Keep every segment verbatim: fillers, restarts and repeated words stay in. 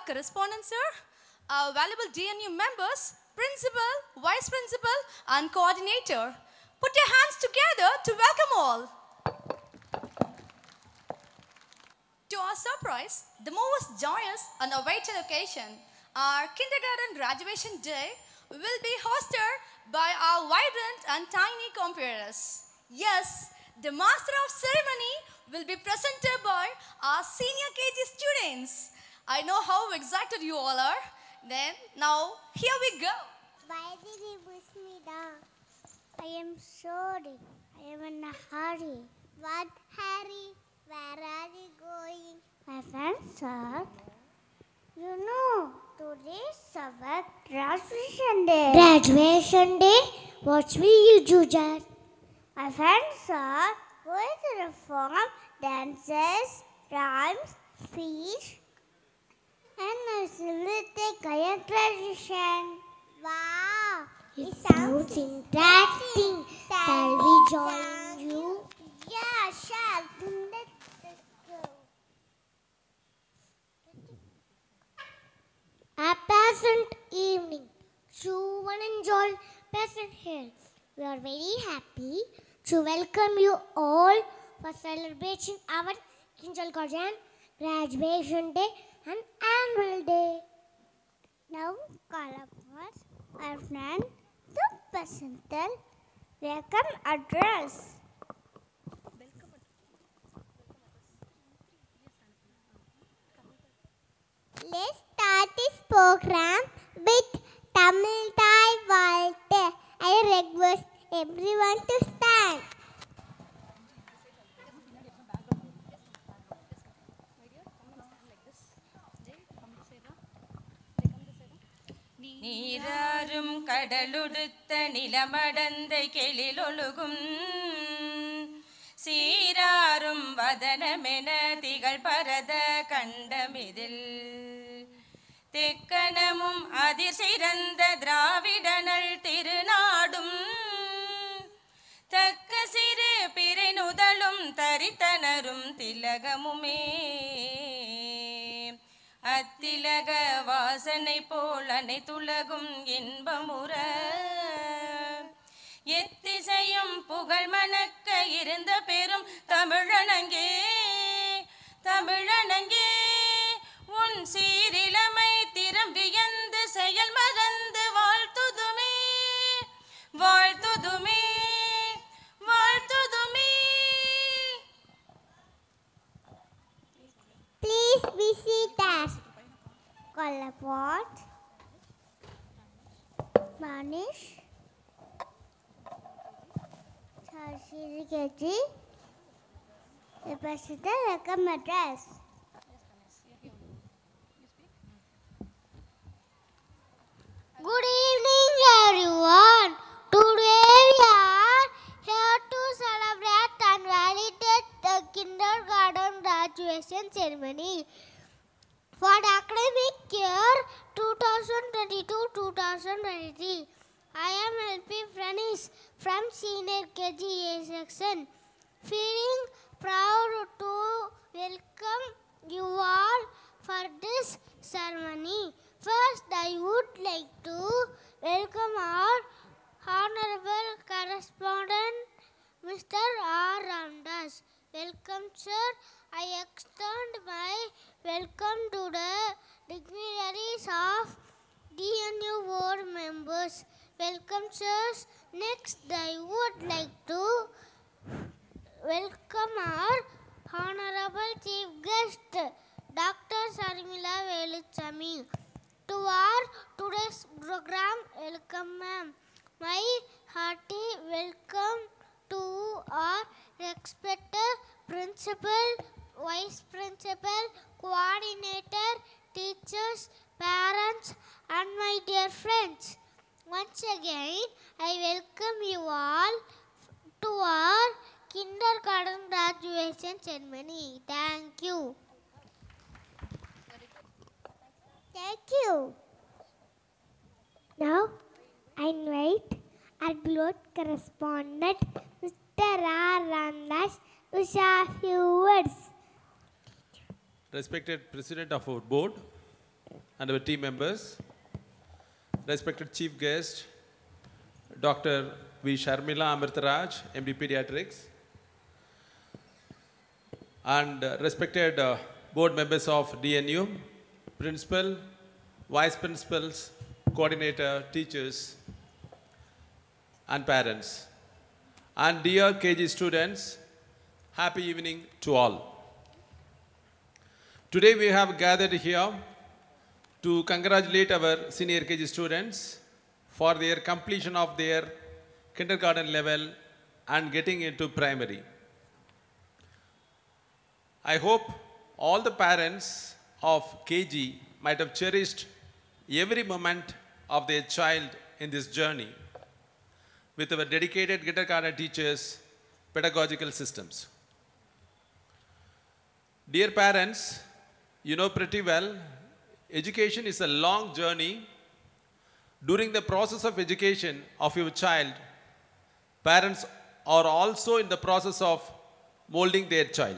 correspondent sir, our valuable D N U members, principal, vice principal and coordinator. Put your hands together to welcome all. To our surprise, the most joyous and awaited occasion, our kindergarten graduation day will be hosted by our vibrant and tiny computers. Yes, the master of ceremony will be presented by our senior K G students. I know how excited you all are. Then, now, here we go. Why did you push me down? I am sorry. I am in a hurry. What hurry? Where are you going? My friends are. You know, today's our graduation day. Graduation day? What will you do, Dad? My friends are going to perform dances, rhymes, speech, and a celebrate Gaya tradition. Wow! It sounds interesting. Shall we join you? Yeah, shall. Let's go. A pleasant evening. True and enjoy pleasant here. We are very happy to welcome you all for celebrating our kindergarten graduation day and annual day. Now, call upon our friend to present the welcome address. Let's start this program with Tamil Thai Valte. I request everyone to stand. நீராறும் கடலுடுத்த நிலமடந்தை கெளிலொழுகும் சீராறும் வதனமென திகழ் பரத கண்டமிதில் தெக்கணமும் அதிர் சிறந்த திராவிடனல் திருநாடும் தக்க சிறு பிறைநுதலும் தரித்தனரும் திலகமுமே அத்திலக வாசனை போல் அனைத்துலகும் இன்பமுற எத்திசையும் புகழ் மணக்க இருந்த பெரும் தமிழனங்கே தமிழனங்கே உன் சீரிலமை திறம் வியந்து செயல் மறந்து வாழ்த்துதுமே வாழ்த்துதுமே வாழ்த்துதுமே. Please visit us. Collaport, Manish, Sarshiri K G, the President welcome address. Good evening, everyone. Today we are here to celebrate and validate the kindergarten graduation ceremony. For the academic year twenty twenty-two to twenty twenty-three, I am L P Pranish from Senior K G A section, feeling proud to welcome you all for this ceremony. First, I would like to welcome our Honorable Correspondent, Mister R. Ramdas. Welcome, sir. I extend my welcome to the dignitaries of D N U board members. Welcome, sirs. Next, I would like to welcome our Honorable Chief Guest, Doctor Sarmila Veluchami. To our today's program, welcome, ma'am. My hearty welcome to our respected principal, vice principal, coordinator, teachers, parents, and my dear friends. Once again, I welcome you all to our kindergarten graduation ceremony. Thank you. Thank you. Now, I invite our blood correspondent, Mister R. Ramdas, to share a few words. Respected President of our board, and our team members, respected chief guest, Doctor V. Sharmila Amritaraj, M D Pediatrics, and uh, respected uh, board members of D N U, principal, vice principals, coordinator, teachers, and parents. And dear K G students, happy evening to all. Today we have gathered here to congratulate our senior K G students for their completion of their kindergarten level and getting into primary. I hope all the parents of K G might have cherished every moment of their child in this journey with our dedicated kindergarten teachers' pedagogical systems. Dear parents, you know pretty well, education is a long journey. During the process of education of your child, parents are also in the process of molding their child.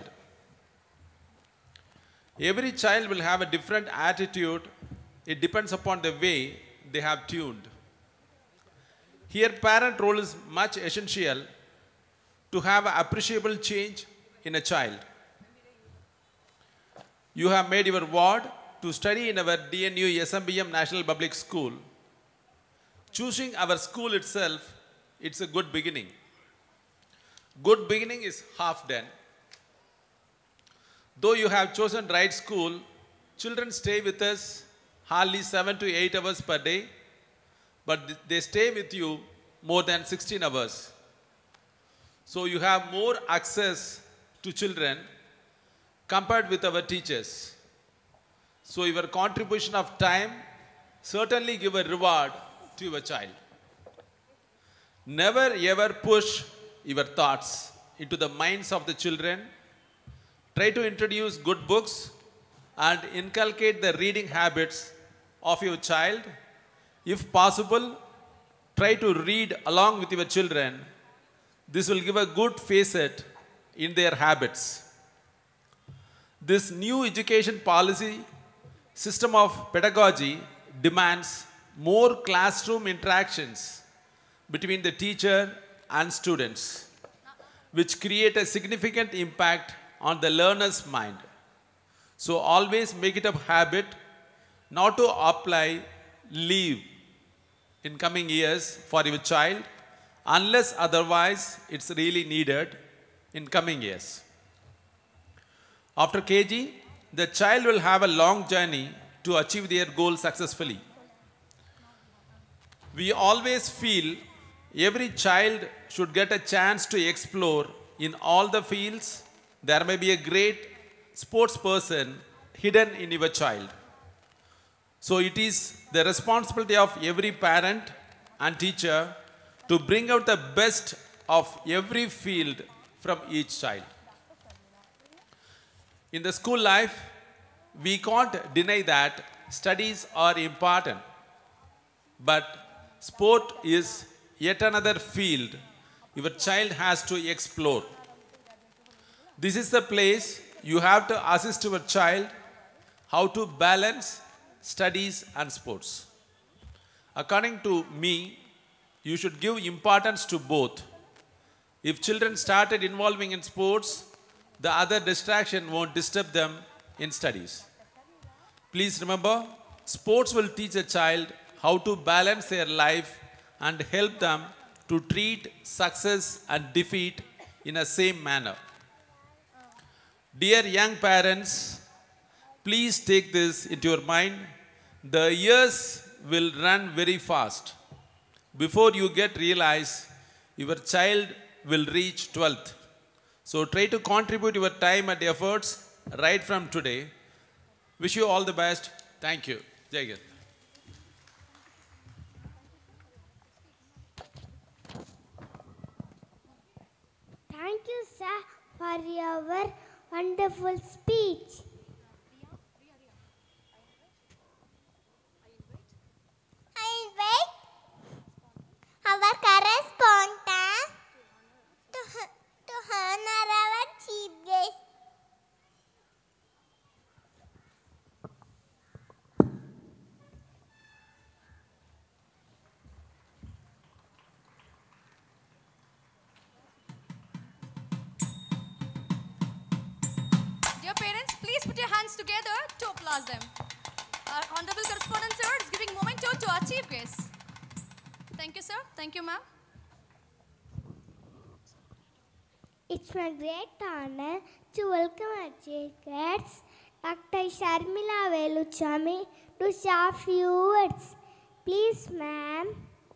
Every child will have a different attitude. It depends upon the way they have tuned. Here, parent role is much essential to have an appreciable change in a child. You have made your ward to study in our D N U S M B M National Public School. Choosing our school itself, it's a good beginning. Good beginning is half done. Though you have chosen right school, children stay with us hardly seven to eight hours per day, but they stay with you more than sixteen hours. So you have more access to children compared with our teachers. So your contribution of time certainly give a reward to your child. Never ever push your thoughts into the minds of the children. Try to introduce good books and inculcate the reading habits of your child. If possible, try to read along with your children. This will give a good facet in their habits. This new education policy system of pedagogy demands more classroom interactions between the teacher and students, which create a significant impact on the learner's mind. So always make it a habit not to apply leave in coming years for your child unless otherwise it's really needed in coming years. After K G, the child will have a long journey to achieve their goal successfully. We always feel every child should get a chance to explore in all the fields. There may be a great sports person hidden in your child. So it is the responsibility of every parent and teacher to bring out the best of every field from each child. In the school life, we can't deny that studies are important, but sport is yet another field your child has to explore. This is the place you have to assist your child how to balance studies and sports. According to me, you should give importance to both. If children started involving in sports, the other distraction won't disturb them in studies. Please remember, sports will teach a child how to balance their life and help them to treat success and defeat in the same manner. Dear young parents, please take this into your mind. The years will run very fast. Before you get realized, your child will reach twelfth. So try to contribute your time and efforts right from today. Wish you all the best. Thank you. Jai Hind. Thank you, sir, for your wonderful speech. I invite our correspondent to, to honor our chief guest. Dear parents, please put your hands together to applaud them. Our honorable correspondent sir is giving memento to our chief guest. Thank you, sir. Thank you, ma'am. It's my great honor to welcome our chief guests, Doctor Sharmila Veluchami, to say a few words. Please, ma'am.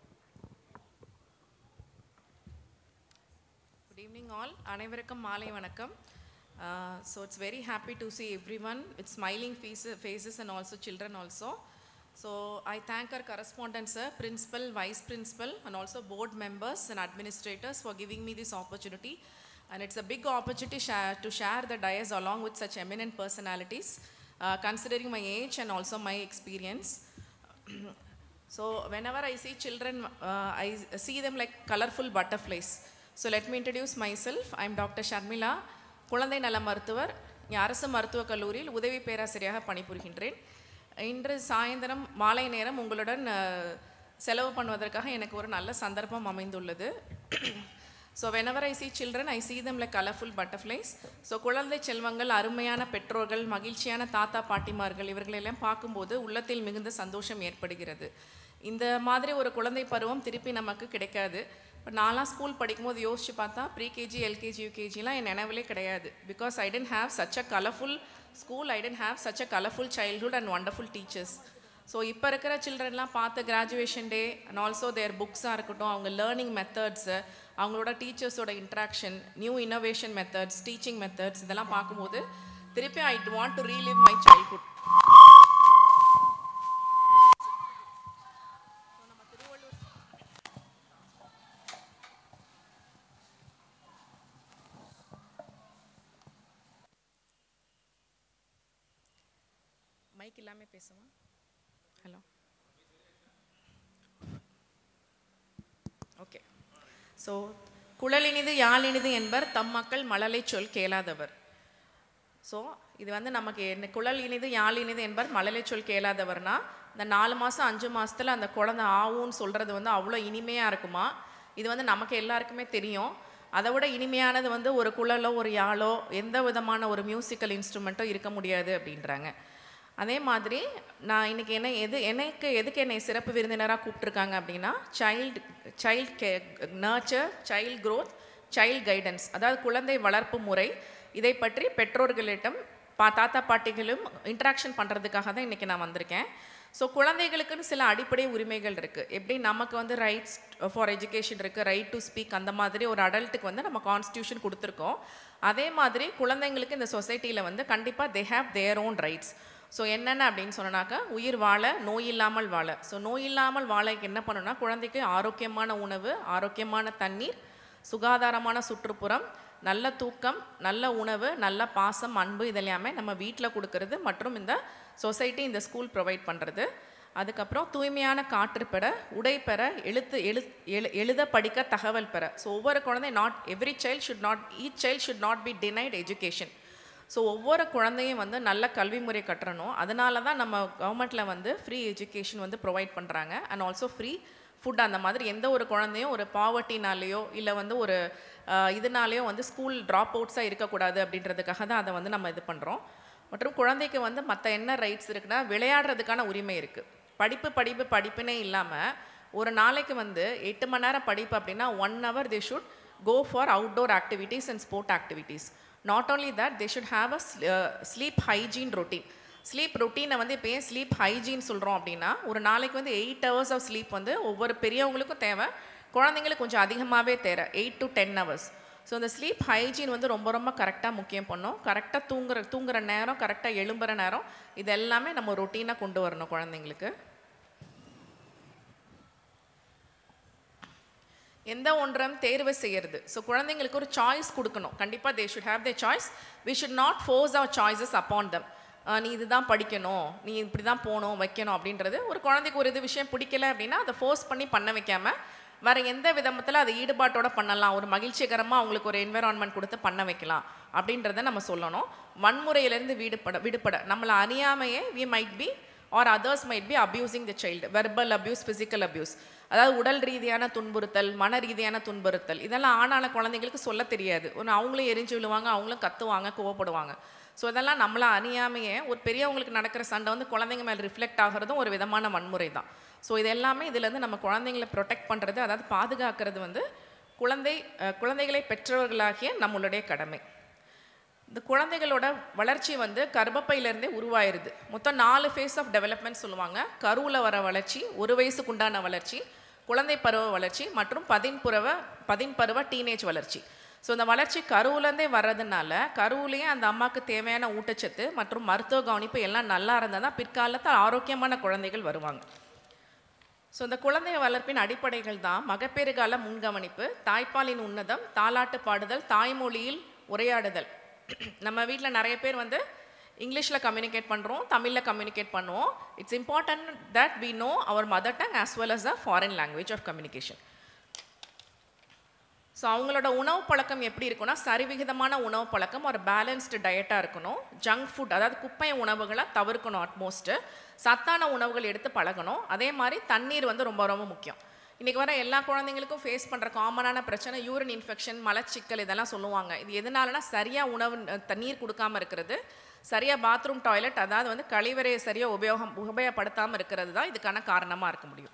Good evening all. அனைவருக்கும் மாலை வணக்கம். Uh, so it's very happy to see everyone with smiling faces, faces and also children also. So I thank our correspondent sir, principal, vice principal and also board members and administrators for giving me this opportunity. And it's a big opportunity share, to share the dais along with such eminent personalities, uh, considering my age and also my experience. So whenever I see children, uh, I see them like colorful butterflies. So let me introduce myself. I'm Doctor Sharmila, குழந்தை நல மருத்துவர், அரசு மருத்துவக் கல்லூரியில் உதவி பேராசிரியராக பணிபுரிகின்றேன். இன்று சாயந்தரம் மாலை நேரம் உங்களுடன் செலவு பண்ணுவதற்காக எனக்கு ஒரு நல்ல சந்தர்ப்பம் அமைந்துள்ளது. So whenever I see children, I see them like colorful butterflies. So குழந்தை செல்வங்கள், அருமையான பெற்றோர்கள், மகிழ்ச்சியான தாத்தா பாட்டிமார்கள் இவர்களெல்லாம் பார்க்கும்போது உள்ளத்தில் மிகுந்த சந்தோஷம் ஏற்படுகிறது. இந்த மாதிரி ஒரு குழந்தை பருவம் திருப்பி நமக்கு கிடைக்காது. இப்போ நான்லாம் ஸ்கூல் படிக்கும்போது யோசிச்சு பார்த்தா ப்ரீகேஜி, எல்கேஜி, யூகேஜிலாம் என் நினைவிலே கிடையாது. Because I didn't have such a colourful school, I didn't have such a colourful childhood and wonderful teachers. So இப்போ இருக்கிற சில்ட்ரன்லாம் பார்த்து graduation day and also their புக்ஸாக இருக்கட்டும், அவங்க லேர்னிங் மெத்தட்ஸு, அவங்களோட டீச்சர்ஸோட interaction, new innovation methods, teaching methods இதெல்லாம் பார்க்கும்போது திருப்பி I want to relive my childhood. Mic இல்லாமல் பேசுவோம். Hello, okay. ஸோ குழலினிது யாழினிது என்பர் தம் மக்கள் மழலை சொல் கேளாதவர். ஸோ இது வந்து நமக்கு என்ன, குழல் இனிது யாழினிது என்பர் மழலை சொல் கேளாதவர்னா இந்த நாலு மாதம் அஞ்சு மாதத்தில் அந்த குழந்தை ஆவுன்னு சொல்கிறது வந்து அவ்வளோ இனிமையாக இருக்குமா? இது வந்து நமக்கு எல்லாருக்குமே தெரியும். அதை விட இனிமையானது வந்து ஒரு குழலோ ஒரு யாழோ எந்த விதமான ஒரு மியூசிக்கல் இன்ஸ்ட்ருமெண்ட்டோ இருக்க முடியாது அப்படின்றாங்க. அதே மாதிரி நான் இன்றைக்கி என்ன எது எனக்கு எதுக்கு என்னை சிறப்பு விருந்தினராக கூப்பிட்ருக்காங்க அப்படின்னா, child child care nurture, child growth, child guidance, அதாவது குழந்தை வளர்ப்பு முறை, இதை பற்றி பெற்றோர்களிடம் பா தாத்தா பாட்டிகளும் இன்ட்ராக்ஷன் பண்ணுறதுக்காக தான் இன்றைக்கி நான் வந்திருக்கேன். ஸோ குழந்தைகளுக்குன்னு சில அடிப்படை உரிமைகள் இருக்குது. எப்படி நமக்கு வந்து ரைட்ஸ் ஃபார் எஜுகேஷன் இருக்குது, ரைட் டு ஸ்பீக், அந்த மாதிரி ஒரு அடல்ட்டுக்கு வந்து நம்ம கான்ஸ்டியூஷன் கொடுத்துருக்கோம். அதே மாதிரி குழந்தைங்களுக்கு இந்த சொசைட்டியில் வந்து கண்டிப்பாக they have their own rights. So என்னென்ன அப்படின்னு சொன்னாக்கா, உயிர் வாழ, நோய் இல்லாமல் வாழ. ஸோ நோய் இல்லாமல் வாழைக்கு என்ன பண்ணணும்னா, குழந்தைக்கு ஆரோக்கியமான உணவு, ஆரோக்கியமான தண்ணீர், சுகாதாரமான சுற்றுப்புறம், நல்ல தூக்கம், நல்ல உணவு, நல்ல பாசம், அன்பு இதெல்லாமே நம்ம வீட்டில் கொடுக்கறது மற்றும் இந்த சொசைட்டி, இந்த ஸ்கூல் ப்ரொவைட் பண்ணுறது. அதுக்கப்புறம் தூய்மையான காற்று பெற, உடை பெற, எழுத்து எழு எழு எழுத படிக்க தகவல் பெற. ஸோ ஒவ்வொரு குழந்தை, not every child should not each child should not be denied education. So ஒவ்வொரு குழந்தையும் வந்து நல்ல கல்வி முறை கட்டணும். அதனால தான் நம்ம கவர்மெண்ட்டில் வந்து ஃப்ரீ எஜுகேஷன் வந்து ப்ரொவைட் பண்ணுறாங்க அண்ட் ஆல்சோ ஃப்ரீ ஃபுட். அந்த மாதிரி எந்த ஒரு குழந்தையும் ஒரு பாவர்ட்டினாலேயோ இல்லை வந்து ஒரு இதனாலேயோ வந்து ஸ்கூல் ட்ராப் அவுட்ஸாக இருக்கக்கூடாது அப்படின்றதுக்காக தான் அதை வந்து நம்ம இது பண்ணுறோம். மற்றும் குழந்தைக்கு வந்து மற்ற என்ன ரைட்ஸ் இருக்குன்னா, விளையாடுறதுக்கான உரிமை இருக்குது. படிப்பு படிப்பு படிப்புனே இல்லாமல் ஒரு நாளைக்கு வந்து எட்டு மணி நேரம் படிப்பு அப்படின்னா one hour they should go for outdoor activities and sport activities. Not only that, they should have a sleep hygiene routine. Sleep ரொட்டீனை வந்து இப்போ ஏன் ஸ்லீப் ஹைஜீன் சொல்கிறோம் அப்படின்னா, ஒரு நாளைக்கு வந்து எயிட் ஹவர்ஸ் ஆஃப் ஸ்லீப் வந்து ஒவ்வொரு பெரியவங்களுக்கும் தேவை, குழந்தைங்களுக்கு கொஞ்சம் அதிகமாகவே தேவை, eight to ten hours. So இந்த ஸ்லீப் ஹைஜீன் வந்து ரொம்ப ரொம்ப கரெக்டாக முக்கியம் பண்ணும். கரெக்டாக தூங்குற தூங்குற நேரம், கரெக்டாக எழும்புற நேரம், இது எல்லாமே நம்ம ரொட்டீனாக கொண்டு வரணும் குழந்தைங்களுக்கு. எந்த ஒன்றும் தேர்வு செய்யறது. ஸோ குழந்தைங்களுக்கு ஒரு சாய்ஸ் கொடுக்கணும். கண்டிப்பாக they should have the choice. We should not force our choices upon them. நீ இதுதான் படிக்கணும், நீ இப்படி தான் போகணும் வைக்கணும் அப்படின்றது. ஒரு குழந்தைக்கு ஒரு இது விஷயம் பிடிக்கல அப்படின்னா அதை ஃபோர்ஸ் பண்ணி பண்ண வைக்காமல் வேறு எந்த விதத்தில் அதை ஈடுபாட்டோடு பண்ணலாம், ஒரு மகிழ்ச்சிகரமாக அவங்களுக்கு ஒரு என்விரான்மெண்ட் கொடுத்து பண்ண வைக்கலாம் அப்படின்றத நம்ம சொல்லணும். வன்முறையிலேருந்து விடுபட விடுபட நம்மளை அறியாமையே we might be or others might be abusing the child, verbal abuse, physical abuse. அதாவது உடல் ரீதியான துன்புறுத்தல், மன ரீதியான துன்புறுத்தல், இதெல்லாம் ஆனான குழந்தைங்களுக்கு சொல்ல தெரியாது. ஒன்று அவங்களும் எரிஞ்சு விழுவாங்க, அவங்களும் கத்துவாங்க, கோவப்படுவாங்க. ஸோ இதெல்லாம் நம்மளை அறியாமையே ஒரு பெரியவங்களுக்கு நடக்கிற சண்டை வந்து குழந்தைங்க மேலே ரிஃப்ளெக்ட் ஆகிறதும் ஒரு விதமான வன்முறை தான். ஸோ இது எல்லாமே இதுலேருந்து நம்ம குழந்தைங்களை ப்ரொடெக்ட் பண்ணுறது, அதாவது பாதுகாக்கிறது வந்து குழந்தை குழந்தைகளை பெற்றவர்களாகிய நம்மளுடைய கடமை. இந்த குழந்தைகளோட வளர்ச்சி வந்து கர்ப்பப்பையிலேருந்தே உருவாயிருது. மொத்தம் நாலு ஃபேஸ் ஆஃப் டெவலப்மெண்ட் சொல்லுவாங்க. கருவில் வர வளர்ச்சி, ஒரு வயசுக்கு உண்டான வளர்ச்சி, குழந்தை பருவ வளர்ச்சி மற்றும் பதின்பருவ பதின்பருவ டீனேஜ் வளர்ச்சி. ஸோ இந்த வளர்ச்சி கருவுலேருந்தே வர்றதுனால கருவுலேயே அந்த அம்மாவுக்கு தேவையான ஊட்டச்சத்து மற்றும் மருத்துவ கவனிப்பு எல்லாம் நல்லா இருந்தால் தான் பிற்காலத்தில் ஆரோக்கியமான குழந்தைகள் வருவாங்க. ஸோ இந்த குழந்தை வளர்ப்பின் அடிப்படைகள் தான் மகப்பேறு கால முன்கவனிப்பு, தாய்ப்பாலின் உன்னதம், தாலாட்டு பாடுதல், தாய்மொழியில் உரையாடுதல். நம்ம வீட்டில் நிறைய பேர் வந்து இங்கிலீஷில் கம்யூனிகேட் பண்ணுறோம், தமிழில் கம்யூனிகேட் பண்ணுவோம். It's important that we know our mother tongue as well as a foreign language of communication. So அவங்களோட உணவு பழக்கம் எப்படி இருக்குன்னா, சரிவிகிதமான உணவு பழக்கம், ஒரு பேலன்ஸ்டு டயட்டாக இருக்கணும். ஜங்க் ஃபுட், அதாவது குப்பை உணவுகளை தவிர்க்கணும். அட்மோஸ்ட்டு சத்தான உணவுகள் எடுத்து பழகணும். அதே மாதிரி தண்ணீர் வந்து ரொம்ப ரொம்ப முக்கியம். இன்றைக்கி வர எல்லா குழந்தைங்களுக்கும் ஃபேஸ் பண்ணுற காமனான பிரச்சனை யூரின் இன்ஃபெக்ஷன், மலச்சிக்கல், இதெல்லாம் சொல்லுவாங்க. இது எதனாலனா சரியாக உணவு தண்ணீர் கொடுக்காமல் இருக்கிறது, சரியாக பாத்ரூம் டாய்லெட், அதாவது வந்து கழிவறையை சரியாக உபயோகம் உபயோகப்படுத்தாமல் இருக்கிறது தான் இதுக்கான காரணமாக இருக்க முடியும்.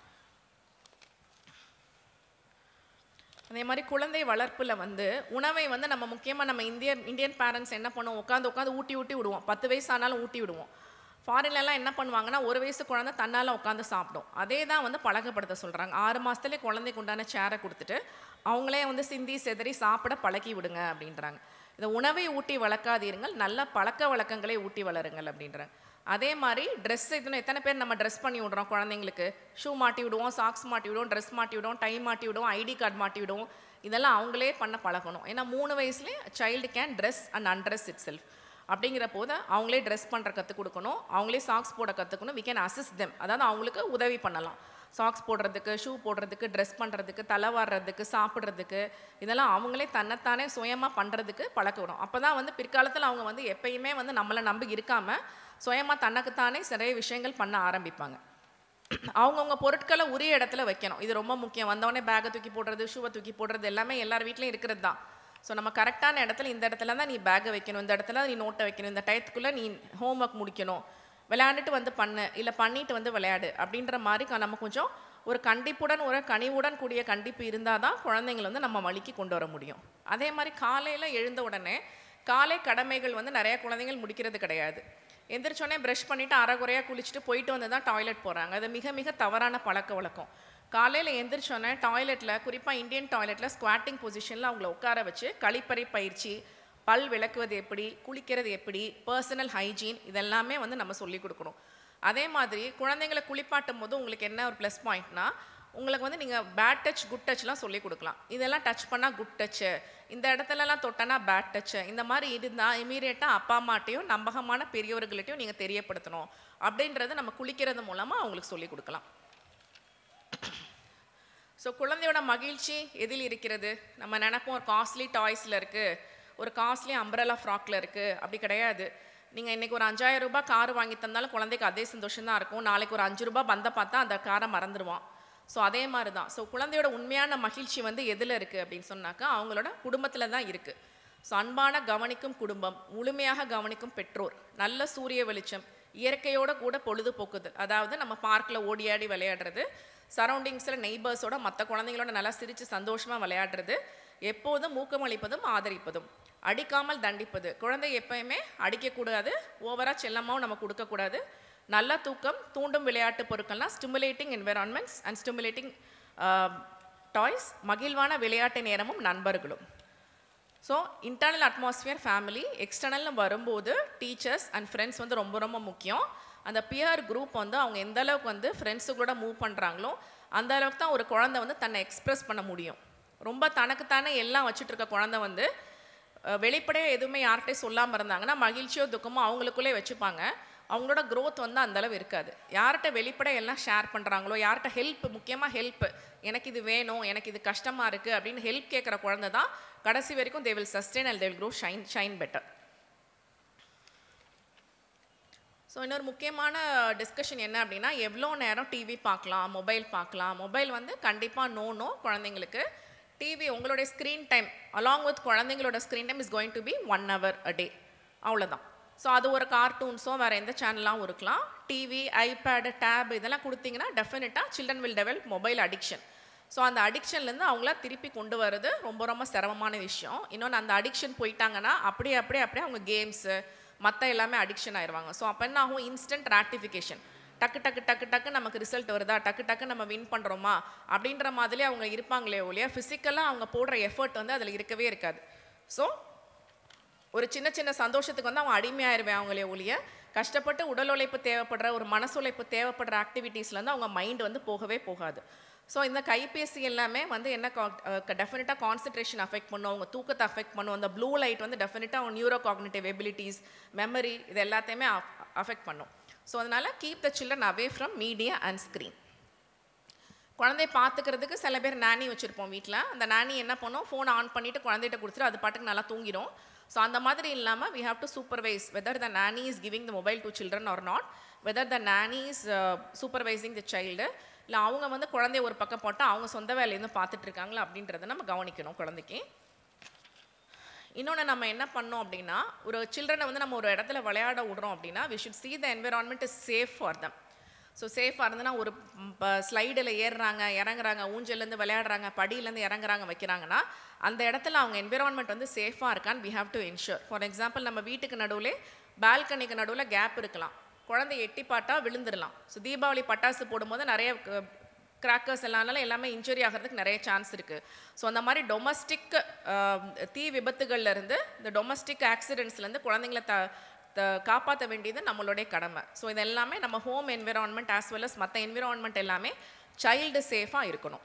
அதே மாதிரி குழந்தை வளர்ப்பில் வந்து உணவை வந்து நம்ம முக்கியமாக நம்ம இந்தியன் இந்தியன் பேரண்ட்ஸ் என்ன பண்ணுவோம், உட்காந்து உட்காந்து ஊட்டி ஊட்டி விடுவோம். பத்து வயசு ஆனாலும் ஊட்டி விடுவோம். ஃபாரின்லலாம் என்ன பண்ணுவாங்கன்னா, ஒரு வயசு குழந்தை தன்னால் உட்காந்து சாப்பிடும். அதே தான் வந்து பழக்கப்படுத்த சொல்கிறாங்க. ஆறு மாதத்துலேயே குழந்தைக்கு உண்டான சேரை கொடுத்துட்டு அவங்களே வந்து சிந்தி செதறி சாப்பிட பழக்கி விடுங்க அப்படின்றாங்க. இந்த உணவை ஊட்டி வளர்க்காதீர்கள், நல்ல பழக்க வழக்கங்களை ஊட்டி வளருங்கள் அப்படின்றாங்க. அதே மாதிரி ட்ரெஸ், இதுன்னு எத்தனை பேர் நம்ம ட்ரெஸ் பண்ணி விடுறோம் குழந்தைங்களுக்கு. ஷூ மாட்டி விடுவோம், சாக்ஸ் மாட்டி விடுவோம், ட்ரெஸ் மாட்டி விடுவோம், டை மாட்டி விடுவோம், ஐடி கார்டு மாட்டி விடுவோம். இதெல்லாம் அவங்களே பண்ண பழகணும். ஏன்னா மூணு வயசுலேயே child can dress and undress itself. அப்படிங்கிற போது அவங்களே ட்ரெஸ் பண்ணுற கற்றுக் கொடுக்கணும், அவங்களே சாக்ஸ் போட கற்றுக்கணும். வி கேன் அசிஸ்ட் தெம், அதாவது அவங்களுக்கு உதவி பண்ணலாம். சாக்ஸ் போடுறதுக்கு, ஷூ போடுறதுக்கு, ட்ரெஸ் பண்ணுறதுக்கு, தலை வாடுறதுக்கு, சாப்பிட்றதுக்கு, இதெல்லாம் அவங்களே தன்னைத்தானே சுயமாக பண்ணுறதுக்கு பழக்கணும். அப்போ தான் வந்து பிற்காலத்தில் அவங்க வந்து எப்பயுமே வந்து நம்மளை நம்பி இருக்காமல் சுயமாக தனக்குத்தானே நிறைய விஷயங்கள் பண்ண ஆரம்பிப்பாங்க. அவங்கவுங்க பொருட்களை உரிய இடத்துல வைக்கணும். இது ரொம்ப முக்கியம். வந்தவொடனே பேக்கை தூக்கி போடுறது, ஷூவை தூக்கி போடுறது எல்லாமே எல்லார் வீட்லையும் இருக்கிறது தான். ஸோ நம்ம கரெக்டான இடத்துல, இந்த இடத்துல தான் நீ பேக்கை வைக்கணும், இந்த இடத்துல நீ நோட்டை வைக்கணும், இந்த டயத்துக்குள்ளே நீ ஹோம் ஒர்க் முடிக்கணும், விளையாண்டுட்டு வந்து பண்ணு, இல்லை பண்ணிட்டு வந்து விளையாடு அப்படின்ற மாதிரி நம்ம கொஞ்சம் ஒரு கண்டிப்புடன், ஒரு கனிவுடன் கூடிய கண்டிப்பு இருந்தால் தான் குழந்தைங்களை வந்து நம்ம வழிக்கு கொண்டு வர முடியும். அதே மாதிரி காலையில் எழுந்த உடனே காலை கடமைகள் வந்து நிறைய குழந்தைகள் முடிக்கிறது கிடையாது. எந்திரிச்சோடனே ப்ரஷ் பண்ணிவிட்டு அரைகுறையாக குளிச்சுட்டு போயிட்டு வந்து தான் டாய்லெட் போகிறாங்க. அது மிக மிக தவறான பழக்க வழக்கம். காலையில் எந்திரிச்சோன்னே டாய்லெட்டில், குறிப்பாக இந்தியன் டாய்லெட்டில் ஸ்குவாட்டிங் பொசிஷனில் அவங்கள உட்கார வச்சு கழிப்பறை பயிற்சி, பல் விளக்குவது எப்படி, குளிக்கிறது எப்படி, பர்சனல் ஹைஜீன், இதெல்லாமே வந்து நம்ம சொல்லிக் கொடுக்கணும். அதே மாதிரி குழந்தைங்களை குளிப்பாட்டும் போது உங்களுக்கு என்ன ஒரு ப்ளஸ் பாயிண்ட்னா, உங்களுக்கு வந்து நீங்கள் பேட் டச், குட் டச்லாம் சொல்லிக் கொடுக்கலாம். இதெல்லாம் டச் பண்ணால் குட் டச்சு, இந்த இடத்துலலாம் தொட்டனா பேட் டச்சு, இந்த மாதிரி இருந்தால் இமீடியட்டாக அப்பா அம்மாட்டையும் நம்பகமான பெரியவர்கள்ட்டையும் நீங்கள் தெரியப்படுத்தணும் அப்படின்றத நம்ம குளிக்கிறது மூலமாக அவங்களுக்கு சொல்லிக் கொடுக்கலாம். ஸோ குழந்தையோட மகிழ்ச்சி எதில் இருக்கிறது? நம்ம நினைப்போம் ஒரு காஸ்ட்லி டாய்ஸில் இருக்குது, ஒரு காஸ்ட்லி அம்ப்ரெல்லா ஃப்ராக்கில் இருக்குது. அப்படி கிடையாது. நீங்கள் இன்றைக்கி ஒரு அஞ்சாயிரம் ரூபாய் கார் வாங்கி தந்தாலும் குழந்தைக்கு அதே சந்தோஷம் தான் இருக்கும். நாளைக்கு ஒரு அஞ்சு ரூபாய் பந்தை பார்த்தா அந்த காரை மறந்துடுவான். ஸோ அதே மாதிரி தான். ஸோ குழந்தையோட உண்மையான மகிழ்ச்சி வந்து எதில் இருக்குது அப்படின்னு சொன்னாக்கா அவங்களோட குடும்பத்தில் தான் இருக்குது. ஸோ அன்பான கவனிக்கும் குடும்பம், முழுமையாக கவனிக்கும் பெற்றோர், நல்ல சூரிய வெளிச்சம், இயற்கையோட கூட பொழுதுபோக்குதல், அதாவது நம்ம பார்க்கில் ஓடியாடி விளையாடுறது, சரௌண்டிங்ஸில் நெய்பர்ஸோட மற்ற குழந்தைங்களோட நல்லா சிரித்து சந்தோஷமாக விளையாடுறது, எப்போதும் ஊக்கமளிப்பதும் ஆதரிப்பதும், அடிக்காமல் தண்டிப்பது, குழந்தை எப்பயுமே அடிக்கக்கூடாது, ஓவராக செல்லமாகவும் நம்ம கொடுக்கக்கூடாது, நல்ல தூக்கம், தூண்டும் விளையாட்டு பொருட்கள்லாம் stimulating environments and stimulating toys, மகிழ்வான விளையாட்டு நேரமும் நண்பர்களும். ஸோ இன்டர்னல் அட்மாஸ்ஃபியர் ஃபேமிலி, எக்ஸ்டர்னல்னு வரும்போது டீச்சர்ஸ் அண்ட் ஃப்ரெண்ட்ஸ் வந்து ரொம்ப ரொம்ப முக்கியம். அந்த பியர் குரூப் வந்து அவங்க எந்த அளவுக்கு வந்து ஃப்ரெண்ட்ஸுக்கூட மூவ் பண்ணுறாங்களோ அந்த அளவுக்கு தான் ஒரு குழந்தை வந்து தன்னை எக்ஸ்ப்ரெஸ் பண்ண முடியும். ரொம்ப தனக்குத்தானே எல்லாம் வச்சுட்டு இருக்க குழந்தை வந்து வெளிப்படையாக எதுவுமே யார்கிட்டையும் சொல்லாமல் இருந்தாங்கன்னா மகிழ்ச்சியோ துக்கமோ அவங்களுக்குள்ளே வச்சுப்பாங்க. அவங்களோட க்ரோத் வந்து அந்தளவு இருக்காது. யார்கிட்ட வெளிப்படையாக எல்லாம் ஷேர் பண்ணுறாங்களோ, யார்கிட்ட ஹெல்ப், முக்கியமாக ஹெல்ப், எனக்கு இது வேணும், எனக்கு இது கஷ்டமாக இருக்குது அப்படின்னு ஹெல்ப் கேட்குற குழந்தை தான் கடைசி வரைக்கும் they will sustain and they will grow shine shine better. So இன்னொரு முக்கியமான டிஸ்கஷன் என்ன அப்படின்னா எவ்வளோ நேரம் டிவி பார்க்கலாம், மொபைல் பார்க்கலாம். மொபைல் வந்து கண்டிப்பாக நோ நோ குழந்தைங்களுக்கு. டிவி உங்களுடைய ஸ்க்ரீன் டைம் அலாங் வித் குழந்தைங்களோட screen time is going to be one hour a day, அவ்வளோதான். ஸோ அது ஒரு கார்ட்டூன்ஸோ வேறு எந்த சேனலாகவும் இருக்கலாம். டிவி, ஐபேடு, டேப் இதெல்லாம் கொடுத்தீங்கன்னா டெஃபினட்டாக children will develop mobile addiction. So அந்த அடிக்ஷன்லேருந்து அவங்கள திருப்பி கொண்டு வரது ரொம்ப ரொம்ப சிரமமான விஷயம். இன்னொன்று அந்த அடிக்ஷன் போயிட்டாங்கன்னா அப்படியே அப்படியே அப்படியே அவங்க கேம்ஸு மற்ற எல்லாமே அடிக்ஷன் ஆயிடுவாங்க. ஸோ அப்போ என்ன ஆகும், இன்ஸ்டன்ட் கிராட்டிஃபிகேஷன், டக்கு டக்கு டக்கு டக்கு நமக்கு ரிசல்ட் வருதா, டக்கு டக்கு நம்ம வின் பண்ணுறோமா அப்படின்ற மாதிரி அவங்க இருப்பாங்களே ஒழிய ஃபிசிக்கலாக அவங்க போடுற எஃபர்ட் வந்து அதில் இருக்கவே இருக்காது. ஸோ ஒரு சின்ன சின்ன சந்தோஷத்துக்கு வந்து அவங்க அடிமையாயிருவேன் அவங்களே ஒழிய கஷ்டப்பட்டு உடல் உழைப்பு தேவைப்படுற ஒரு மனசு உழைப்பு தேவைப்படுற ஆக்டிவிட்டீஸ்லேருந்து அவங்க மைண்ட் வந்து போகவே போகாது. ஸோ இந்த கைபேசி எல்லாமே வந்து என்ன டெஃபினட்டாக கான்சன்ட்ரேஷன் அஃபெக்ட் பண்ணும், அவங்க தூக்கத்தை அஃபெக்ட் பண்ணும். அந்த ப்ளூ லைட் வந்து டெஃபினட்டாக அவங்க நியூரோ காக்னிட்டிவ் எபிலிட்டிஸ், மெமரி இது எல்லாத்தையுமே அஃபெக்ட் பண்ணும். ஸோ அதனால் keep the children away from media and screen. குழந்தைய பார்த்துக்கிறதுக்கு சில பேர் நானி வச்சுருப்போம் வீட்டில். அந்த நானி என்ன பண்ணும், ஃபோனை ஆன் பண்ணிவிட்டு குழந்தைகிட்ட கொடுத்துட்டு அது பாட்டுக்கு நல்லா தூங்கிடும். ஸோ அந்த மாதிரி இல்லாமல் we have to supervise whether the nanny is giving the mobile to children or not, whether the nanny is uh, supervising the child, இல்லை அவங்க வந்து குழந்தைய ஒரு பக்கம் போட்டால் அவங்க சொந்த வேலையிருந்து பார்த்துட்டு இருக்காங்களா அப்படின்றத நம்ம கவனிக்கணும் குழந்தைக்கு. இன்னொன்று நம்ம என்ன பண்ணோம் அப்படின்னா, ஒரு சில்ட்ரனை வந்து நம்ம ஒரு இடத்துல விளையாட விடுறோம் அப்படின்னா we should see the environment is safe for them. So சேஃபாக இருந்ததுன்னா ஒரு ஸ்லைடில் ஏறுறாங்க, இறங்குறாங்க, ஊஞ்சல்லேருந்து விளையாடுறாங்க, படியிலேருந்து இறங்குறாங்க வைக்கிறாங்கன்னா அந்த இடத்துல அவங்க என்விரான்மெண்ட் வந்து சேஃபாக இருக்கான்னு we have to ensure. For example நம்ம வீட்டுக்கு நடுவில் பால்கனிக்கு நடுவில் கேப் இருக்கலாம், குழந்தை எட்டி பாட்டா விழுந்துடலாம். ஸோ தீபாவளி பட்டாசு போடும்போது நிறைய கிராக்கர்ஸ் எல்லாம்னால எல்லாமே இன்ஜுரி ஆகிறதுக்கு நிறைய சான்ஸ் இருக்குது. ஸோ அந்த மாதிரி டொமஸ்டிக் தீ விபத்துகள்லேருந்து இந்த டொமஸ்டிக் ஆக்சிடென்ட்ஸ்லேருந்து குழந்தைங்கள த காப்பாற்ற வேண்டியது நம்மளுடைய கடமை. ஸோ இது எல்லாமே நம்ம home environment as well as மற்ற என்விரான்மெண்ட் எல்லாமே சைல்டு சேஃபாக இருக்கணும்.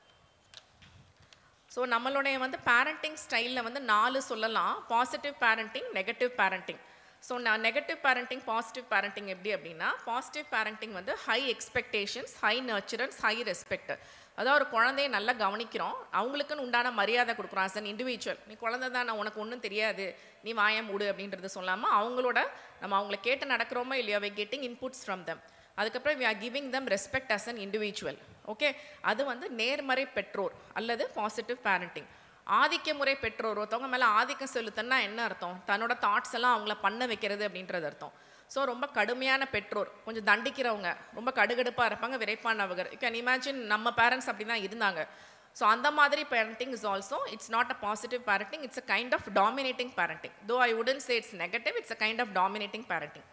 ஸோ நம்மளுடைய வந்து பேரண்டிங் ஸ்டைலில் வந்து நாலு சொல்லலாம், positive parenting, negative parenting. So நான் நெகட்டிவ் பேரண்டிங், பாசிட்டிவ் பேரண்டிங் எப்படி அப்படின்னா, பாசிட்டிவ் பேரண்டிங் வந்து high expectations, high nurturance, high respect. அதாவது ஒரு குழந்தைய நல்லா கவனிக்கிறோம், அவங்களுக்குன்னு உண்டான மரியாதை கொடுக்குறோம். ஆஸ் அன் இண்டிவிஜுவல், நீ குழந்தை தான், நான் உனக்கு ஒன்றும் தெரியாது, நீ வாயம் மூடு அப்படின்றது சொல்லாமல் அவங்களோட நம்ம அவங்கள கேட்டு நடக்கிறோமோ இல்லையோ, we getting inputs from them. அதுக்கப்புறம் we are giving them respect as an individual. Okay, அது வந்து நேர்மறை பெற்றோர் அல்லது பாசிட்டிவ் பேரண்டிங். ஆதிக்க முறை பெற்றோர், ஒருத்தவங்க மேலே ஆதிக்கம் செலுத்தன்னா என்ன அர்த்தம், தன்னோட தாட்ஸ் எல்லாம் அவங்கள பண்ண வைக்கிறது அப்படின்றது அர்த்தம். ஸோ ரொம்ப கடுமையான பெற்றோர், கொஞ்சம் தண்டிக்கிறவங்க, ரொம்ப கடுகடுப்பாக இருப்பாங்க, விரைப்பானவர்கள். யூ கேன் இமேஜின் நம்ம பேரண்ட்ஸ் அப்படி தான் இருந்தாங்க. ஸோ அந்த மாதிரி parenting is also it's not a positive parenting, it's a kind of dominating parenting. Though I wouldn't say it's negative, it's a kind of dominating parenting.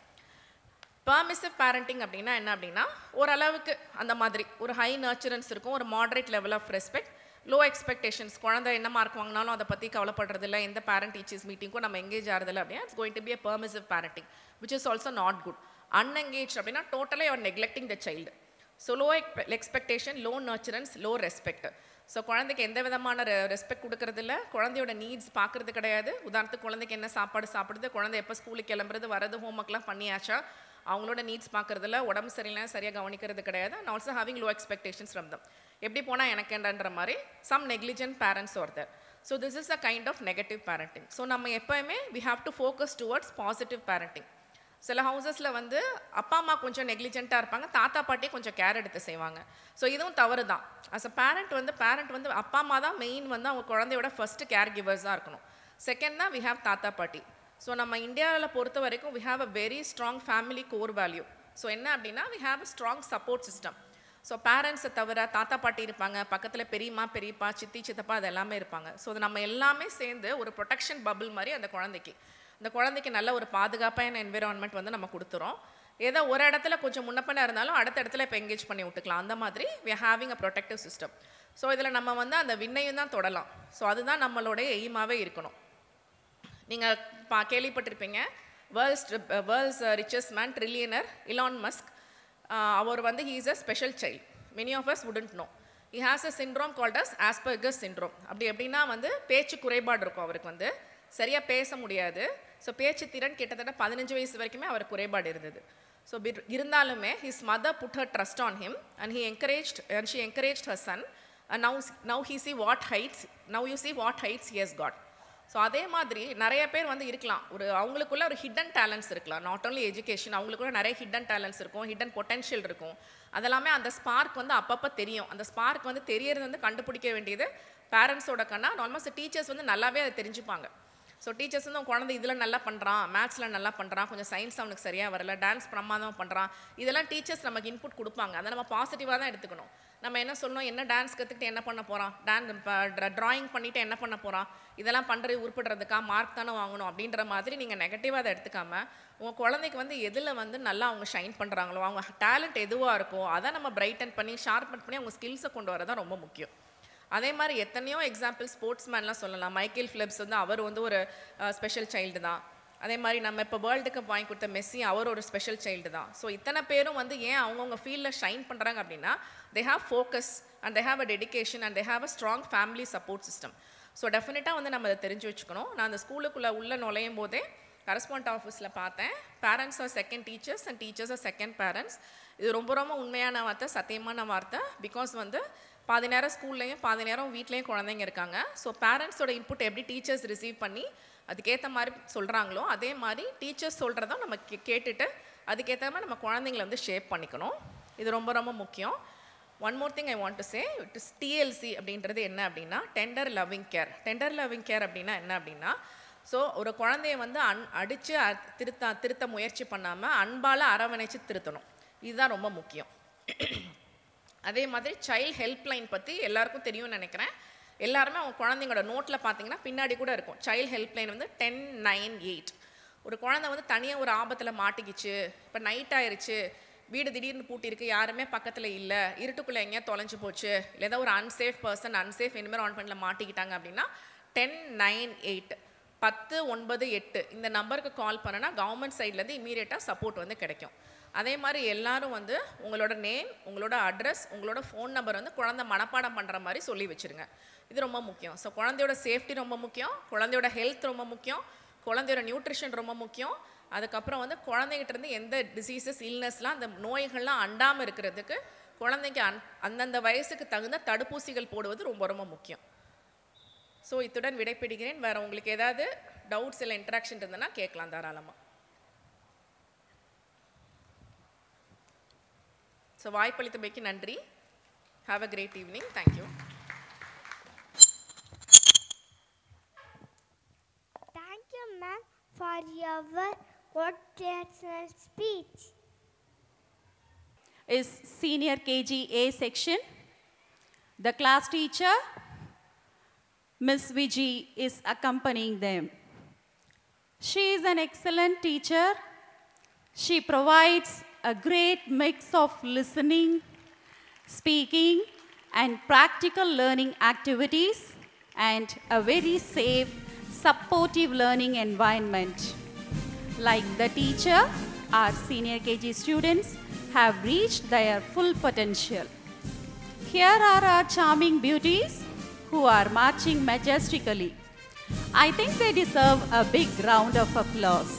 Permissive parenting அப்படின்னா என்ன அப்படின்னா, ஓரளவுக்கு அந்த மாதிரி ஒரு ஹை நர்ச்சரன்ஸ் இருக்கும், ஒரு moderate level of respect, low expectations. குழந்தை என்ன மார்க் வாங்கினாலும் அதை பற்றி கவலைப்படுறதில்ல, எந்த பேரண்ட் டீச்சர்ஸ் மீட்டிங்கும் நம்ம எங்கேஜ் ஆகிறதில்ல அப்படின்னா it's going to be a permissive parenting, which is also not good. Unengage அப்படின்னா டோட்டலாக you are neglecting the child. So low expectation, low nurturance, low respect. So குழந்தைக்கு எந்த விதமான ரெஸ்பெக்ட் கொடுக்கறதில்ல, குழந்தையோட நீட்ஸ் பார்க்கறது கிடையாது. உதாரணத்துக்கு குழந்தைக்கு என்ன சாப்பாடு சாப்பிடுது, குழந்தை எப்போ ஸ்கூலுக்கு கிளம்புறது, வரது, ஹோம் ஒர்க்லாம் பண்ணியாச்சா, அவங்களோட நீட்ஸ் பார்க்கறதில்ல, உடம்பு சரியில்லை சரியாக கவனிக்கிறது கிடையாது. And also having low expectations from them. எப்படி போனால் எனக்கு என்னன்ற மாதிரி some negligent parents are there. So this is a kind of negative parenting. So நம்ம எப்போயுமே we have to focus towards positive parenting. சில ஹவுசஸில் வந்து அப்பா அம்மா கொஞ்சம் நெக்லிஜென்ட்டாக இருப்பாங்க, தாத்தா பாட்டி கொஞ்சம் கேர் எடுத்து செய்வாங்க. ஸோ இதுவும் தவறு தான். அஸ் அ பேரண்ட் வந்து பேரண்ட் வந்து அப்பா அம்மா தான் மெயின், வந்து அவங்க குழந்தையோட ஃபஸ்ட்டு கேர் கிவர்ஸாக இருக்கணும். செகண்ட் தான் வி ஹாவ் தாத்தா பாட்டி. ஸோ நம்ம இந்தியாவில் பொறுத்த வரைக்கும் we have a very strong family core value. So என்ன அப்படின்னா we have a strong support system. So பேரண்ட்ஸை தவிர தாத்தா பாட்டி இருப்பாங்க, பக்கத்தில் பெரியம்மா பெரியப்பா சித்தி சித்தப்பா அது எல்லாமே இருப்பாங்க. ஸோ அது நம்ம எல்லாமே சேர்ந்து ஒரு ப்ரொடெக்ஷன் பபிள் மாதிரி அந்த குழந்தைக்கு அந்த குழந்தைக்கு நல்ல ஒரு பாதுகாப்பான என்விரான்மெண்ட் வந்து நம்ம கொடுத்துறோம். ஏதோ ஒரு இடத்துல கொஞ்சம் முன்னப்பண்ண இருந்தாலும் அடுத்த இடத்துல இப்போ எங்கேஜ் பண்ணி விட்டுக்கலாம். அந்த மாதிரி we are having a protective system. So இதில் நம்ம வந்து அந்த விண்ணையும் தான் தொடலாம். ஸோ அதுதான் நம்மளுடைய எய்மாகவே இருக்கணும். நீங்கள் பா கேள்விப்பட்டிருப்பீங்க, world's world's richest man trillionaire Elon Musk. அவர் வந்து he is a special child. Many of us wouldn't know. He has a syndrome called as Asperger's syndrome. அப்படி எப்படின்னா வந்து பேச்சு குறைபாடு இருக்கும் அவருக்கு, வந்து சரியாக பேச முடியாது. ஸோ பேச்சு திறன் கிட்டத்தட்ட பதினஞ்சு வயசு வரைக்குமே அவர் குறைபாடு இருந்தது. ஸோ இருந்தாலுமே his mother put her trust on him and he encouraged and she encouraged her son. And now now he see what heights now you see what heights he has got. So அதே மாதிரி நிறைய பேர் வந்து இருக்கலாம், ஒரு அவங்களுக்குள்ள ஒரு hidden talents இருக்கலாம். நாட் ஓன்லி எஜுகேஷன், அவங்களுக்குள்ள நிறைய ஹிடன் டேலண்ட்ஸ் இருக்கும், ஹிடன் பொட்டென்ஷியல் இருக்கும். அதெல்லாமே அந்த ஸ்பார்க் வந்து அப்பப்போ தெரியும். அந்த ஸ்பார்க் வந்து தெரியறது வந்து கண்டுபிடிக்க வேண்டியது பேரண்ட்ஸோட கண்ணா. ஆல்மோஸ்ட் டீச்சர்ஸ் வந்து நல்லாவே அதை தெரிஞ்சுப்பாங்க. ஸோ டீச்சர்ஸ் வந்து குழந்தை இதில் நல்லா பண்ணுறான், மேத்ஸில் நல்லா பண்ணுறான், கொஞ்சம் சயின்ஸ் அவனுக்கு சரியாக வரல, டான்ஸ் பிரமாதமாக பண்ணுறான், இதெல்லாம் டீச்சர்ஸ் நமக்கு இன்புட் கொடுப்பாங்க. அதை நம்ம பாசிட்டிவாக தான் எடுத்துக்கணும். நம்ம என்ன சொல்லணும், என்ன டான்ஸ் கற்றுக்கிட்டு என்ன பண்ண போகிறான், டான்ஸ் ட்ராயிங் பண்ணிவிட்டு என்ன பண்ண போகிறான், இதெல்லாம் பண்ணுறது உருப்பிடுறதுக்கா, மார்க் தானே வாங்கணும் அப்படின்ற மாதிரி நீங்கள் நெகட்டிவாக அதை எடுத்துக்காமல் உங்கள் குழந்தைக்கு வந்து எதில் வந்து நல்லா அவங்க ஷைன் பண்ணுறாங்களோ, அவங்க டேலண்ட் எதுவாக இருக்கோ அதை நம்ம பிரைட்டன் பண்ணி ஷார்பன் பண்ணி அவங்க ஸ்கில்ஸை கொண்டு வரதான் ரொம்ப முக்கியம். அதே மாதிரி எத்தனையோ எக்ஸாம்பிள் ஸ்போர்ட்ஸ்மேன்லாம் சொல்லலாம். மைக்கேல் ஃபிலிப்ஸ் வந்து அவர் வந்து ஒரு ஸ்பெஷல் சைல்டு தான். அதே மாதிரி நம்ம இப்போ வேர்ல்டு கப் வாங்கி கொடுத்த மெஸ்ஸி அவர் ஒரு ஸ்பெஷல் சைல்டு தான். ஸோ இத்தனை பேரும் வந்து ஏன் அவங்கவுங்க ஃபீல்டில் ஷைன் பண்ணுறாங்க அப்படின்னா they have focus and they have a dedication and they have a strong family support system. So டெஃபினட்டாக வந்து நம்ம அதை தெரிஞ்சு வச்சுக்கணும். நான் அந்த ஸ்கூலுக்குள்ளே உள்ளே நுழையும் போதே கரஸ்பாண்ட் ஆஃபீஸில் பார்த்தேன், parents are second teachers and teachers are second parents. இது ரொம்ப ரொம்ப உண்மையான வார்த்தை, சத்தியமான வார்த்தை. பிகாஸ் வந்து பாதி நேரம் ஸ்கூல்லையும் பாதி நேரம் வீட்லேயும் குழந்தைங்க இருக்காங்க. ஸோ பேரண்ட்ஸோட இன்புட் எப்படி டீச்சர்ஸ் ரிசீவ் பண்ணி அதுக்கேற்ற மாதிரி சொல்கிறாங்களோ அதே மாதிரி டீச்சர்ஸ் சொல்கிறதும் நம்ம கே கேட்டுட்டு அதுக்கேற்ற மாதிரி நம்ம குழந்தைங்கள வந்து ஷேப் பண்ணிக்கணும். இது ரொம்ப ரொம்ப முக்கியம். One more thing I want to say, it is TLC அப்படின்றது என்ன அப்படின்னா tender loving care. Tender loving care அப்படின்னா என்ன அப்படின்னா, ஸோ ஒரு குழந்தைய வந்து அன் அடித்து திருத்த திருத்த முயற்சி பண்ணாமல் அன்பால் அரவணைச்சு திருத்தணும். இதுதான் ரொம்ப முக்கியம். அதே மாதிரி சைல்டு ஹெல்ப்லைன் பற்றி எல்லாருக்கும் தெரியும்னு நினைக்கிறேன். எல்லாருமே அவங்க குழந்தைங்களோட நோட்டில் பார்த்தீங்கன்னா பின்னாடி கூட இருக்கும் சைல்டு ஹெல்ப்லைன் வந்து டென் நைன் எயிட். ஒரு குழந்தை வந்து தனியாக ஒரு ஆபத்தில் மாட்டிக்கிச்சு, இப்போ நைட் ஆயிடுச்சு, வீடு திடீர்னு பூட்டிருக்கு, யாருமே பக்கத்தில் இல்லை, இருட்டுக்குள்ளே எங்கேயா தொலைஞ்சு போச்சு, இல்லை ஏதோ ஒரு அன்சேஃப் பர்சன் அன்சேஃப் என்விரான்மெண்ட்டில் மாட்டிக்கிட்டாங்க அப்படின்னா டென் நைன் எயிட் பத்து ஒன்பது எட்டு இந்த நம்பருக்கு கால் பண்ணனா கவர்மெண்ட் சைட்லேருந்து இமீடியட்டாக சப்போர்ட் வந்து கிடைக்கும். அதே மாதிரி எல்லாரும் வந்து உங்களோட நேம், உங்களோட அட்ரஸ், உங்களோட ஃபோன் நம்பர் வந்து குழந்தை மனப்பாடம் பண்ணுற மாதிரி சொல்லி வச்சுருங்க. இது ரொம்ப முக்கியம். ஸோ குழந்தையோட சேஃப்டி ரொம்ப முக்கியம், குழந்தையோட ஹெல்த் ரொம்ப முக்கியம், குழந்தையோட நியூட்ரிஷன் ரொம்ப முக்கியம். அதுக்கப்புறம் வந்து குழந்தைகிட்ட இருந்து எந்த டிசீசஸ் இல்னஸ்லாம் அந்த நோய்கள்லாம் அண்டாமல் இருக்கிறதுக்கு குழந்தைக்கு அந் அந்தந்த வயசுக்கு தகுந்த தடுப்பூசிகள் போடுவது ரொம்ப ரொம்ப முக்கியம். ஸோ இத்துடன் விடைபெறுகிறேன். வேறு உங்களுக்கு ஏதாவது டவுட்ஸ் இல்லை இன்ட்ராக்ஷன் இருந்ததுன்னா கேட்கலாம் தாராளமாக. ஸோ வாய்ப்பளித்தமைக்கு நன்றி. Have a great evening. Thank you. Thank you, ma'am, for your motivational speech. Is senior K G A section. The class teacher, Miss Viji, is accompanying them. She is an excellent teacher. She provides a great mix of listening, speaking, and practical learning activities, and a very safe, supportive learning environment. Like the teacher, our senior K G students have reached their full potential. Here are our charming beauties who are marching majestically. I think they deserve a big round of applause.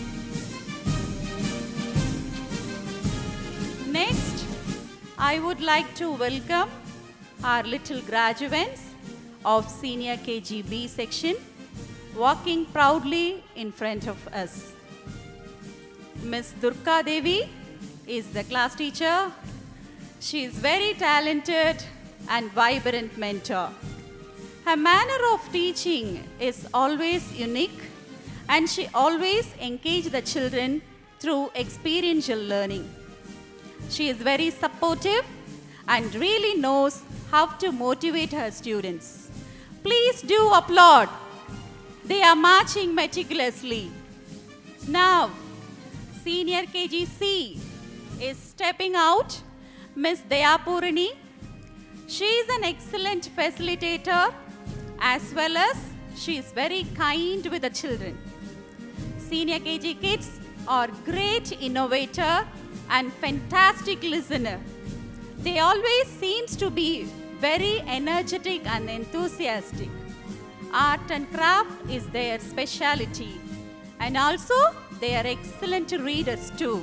Next, I would like to welcome our little graduates of Senior K G B section walking proudly in front of us. Miss Durga Devi is the class teacher. She is very talented and vibrant mentor. Her manner of teaching is always unique and she always engages the children through experiential learning. She is very supportive and really knows how to motivate her students. Please do applaud. They are marching meticulously. Now, Senior K G C is stepping out, Miss Dayapurani. She is an excellent facilitator as well as she is very kind with the children. Senior K G kids are great innovator and fantastic listener. They always seems to be very energetic and enthusiastic. Art and craft is their specialty and also they are excellent readers too.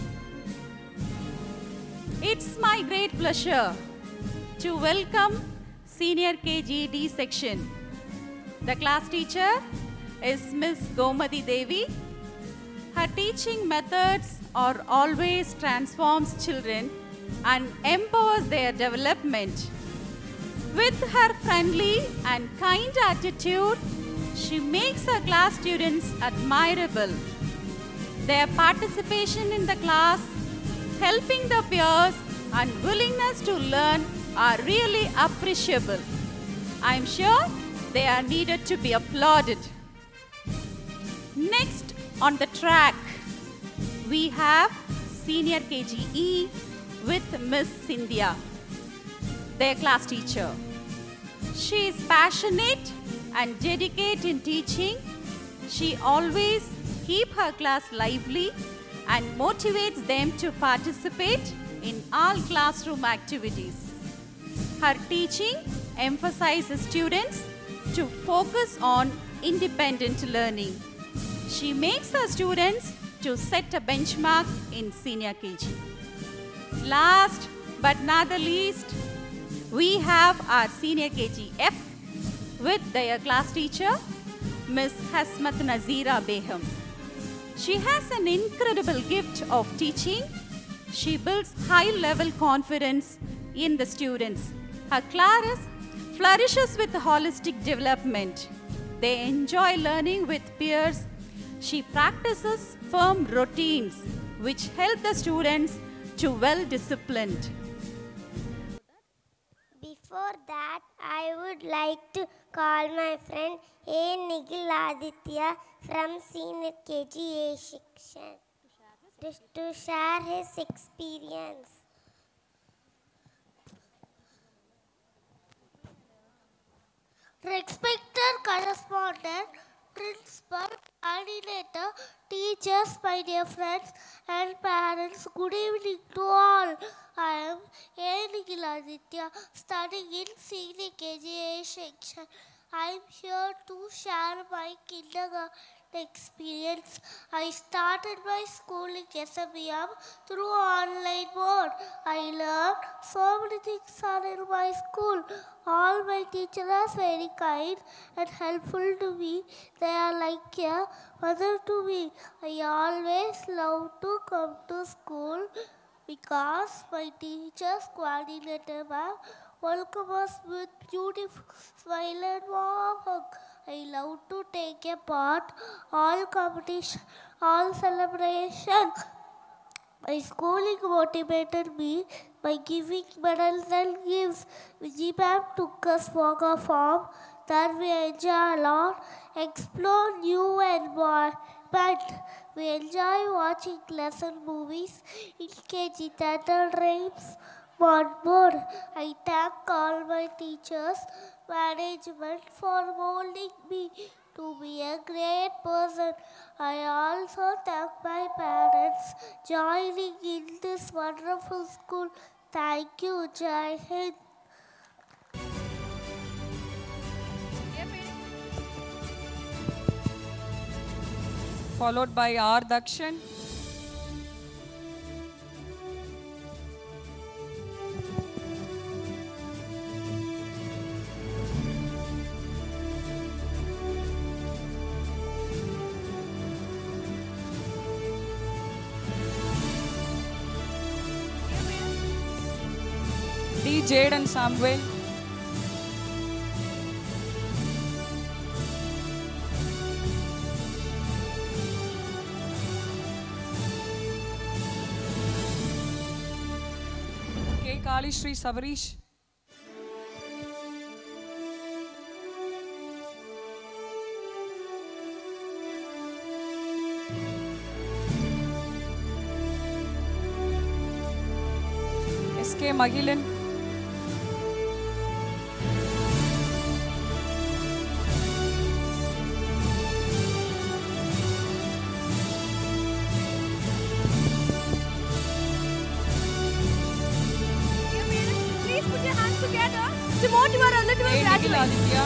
It's my great pleasure to welcome Senior K G D section. The class teacher is Miss Gomadi Devi. Her teaching methods are always transforms children and empowers their development. With her friendly and kind attitude, she makes her class students admirable. Their participation in the class, helping the peers, and willingness to learn are really appreciable. I am sure they are needed to be applauded. Next on the track, we have Senior K G E with Miss Cynthia, their class teacher. She is passionate and dedicated in teaching. She always keeps her class lively and motivates them to participate in all classroom activities. Her teaching emphasizes students to focus on independent learning. She makes her students to set a benchmark in Senior K G. Last but not the least, we have our Senior K G F with their class teacher, Miss Hasmat Nazira Beham. She has an incredible gift of teaching. She builds high-level confidence in the students. Her class flourishes with holistic development. They enjoy learning with peers. She practices firm routines which help the students to well-disciplined. Before that, I would like to call my friend A. Nigil Aditya from Senior K G A section to, to share his experience. Respected correspondent, principal, coordinator, teachers, my dear friends and parents, good evening to all. I am A. Nigil Aditya, studying in Senior K G A section. I am here to share my kindergarten experience. I started my schooling S M E M through online mode. I learned so many things are in my school. All my teachers are very kind and helpful to me. They are like a mother to me. I always love to come to school because my teachers, coordinator ma'am, welcome us with beautiful smile and warm hug. I love to take a part all competition, all celebration. My schooling motivated me by giving medals and gifts. Vijay ma'am took us for a farm that we enjoy a lot, explore new environment. We enjoy watching lesson movies in K G theatre rhymes. One more, I thank all my teachers, management for molding me to be a great person. I also thank my parents joining in this wonderful school. Thank you, Jai Hind. Followed by R. Dakshan. D. Jaden Samuel. K. Kali Shri Savarish. S. K. Magilan. To motivate our little A. Nigil graduates. Aditya.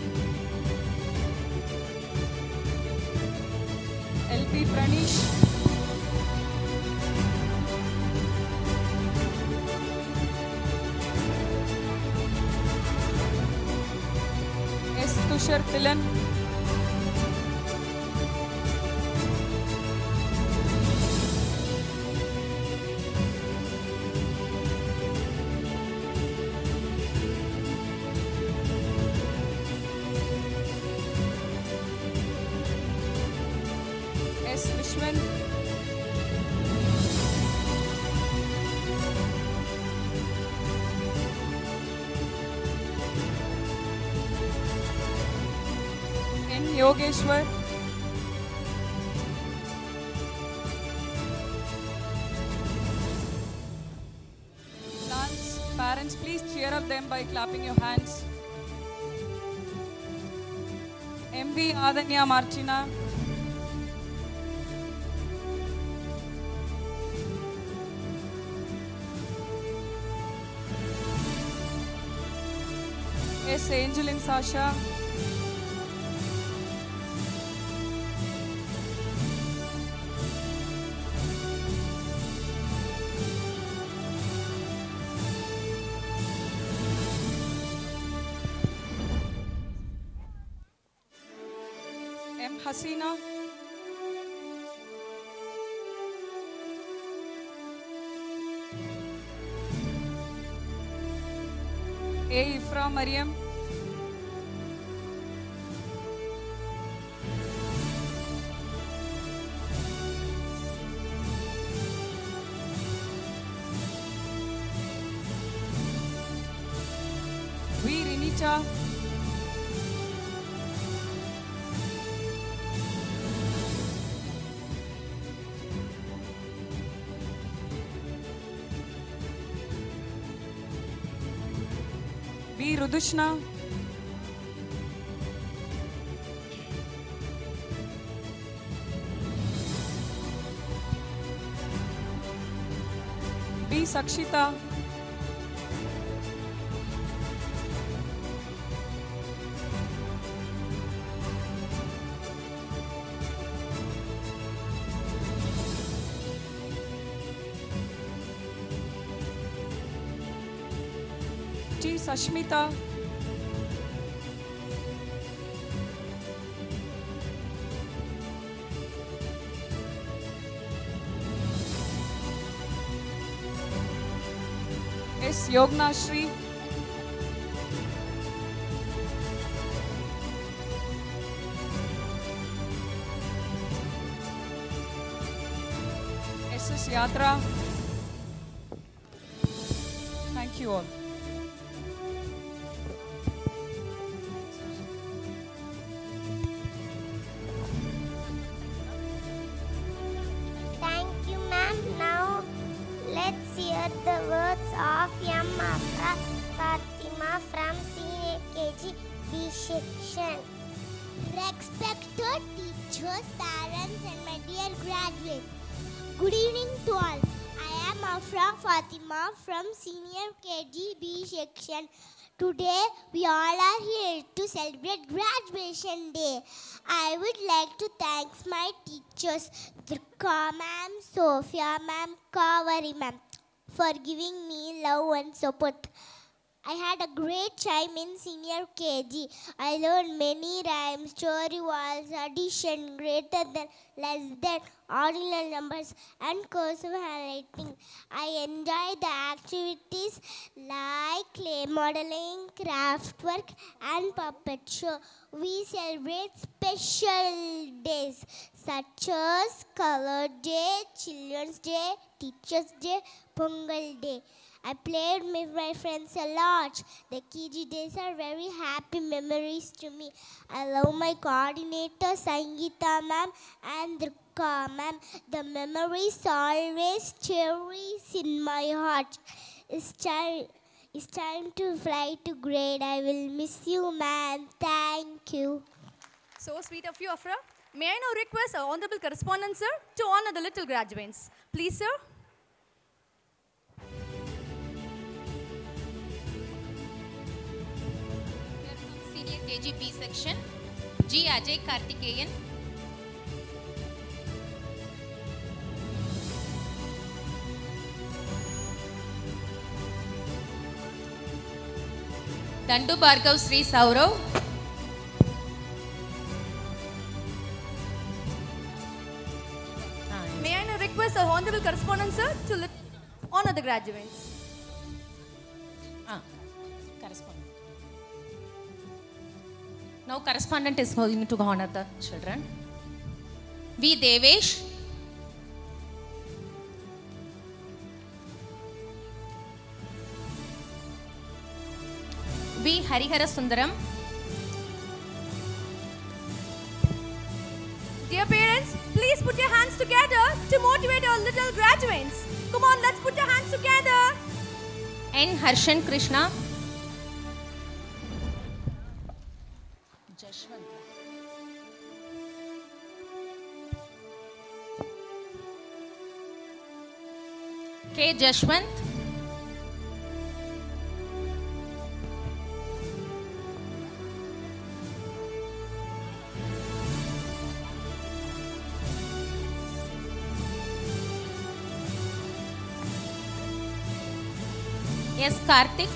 L. P. Pranish. Tushar Thilan. S. Vishwan. N. Yogeshwar. Lance, parents, please cheer up them by clapping your hands. M V Adanya Marchina. S. Angelin Sasha. M. Hasina. A. Ifra Mariam. V. Rinita. V. Rudushna. B. Sakshita. T. Sashmita. S. Yognashri. S. S. Yatra. Thank you all. Thank you, ma'am. Now let's hear the words of M. Afra Fatima from Senior K G B section. Respected teachers, parents, and my dear graduates, good evening to all. I am Afra Fatima from Senior K G B section. Today, we all are here to celebrate Graduation Day. I would like to thank my teachers, Durga ma'am, Sophia ma'am, Kavari ma'am, for giving me love and support. I had a great time in Senior K G. I learned many rhymes, story walls, addition, greater than, less than, ordinal numbers, and cursive handwriting. I enjoyed the activities like clay modeling, craft work, and puppet show. We celebrate special days such as Color Day, Children's Day, Teachers' Day, Pongal Day. I played with my friends a lot. The K G days are very happy memories to me. I love my coordinator, Sangeeta ma'am and Durga ma'am. The memories always cherish in my heart. It's time, it's time to fly to grade. I will miss you, ma'am. Thank you. So sweet of you, Afra. May I now request our Honorable Correspondent, sir, to honor the little graduates. Please, sir. Senior K G B section, G. Ajay Karthikeyan. Dandu Bhargav Sri Saurav. Honorable Correspondent Sir to lit- honor the graduates. Ah, correspondent. Now correspondent is going to honor the children. V. Devesh. V. Harihara Sundaram. Dear parents, please put your hands together to motivate our little graduates. Come on, let's put your hands together. N. Harshan Krishna. Jashwant. K. Jashwant. S. Karthik.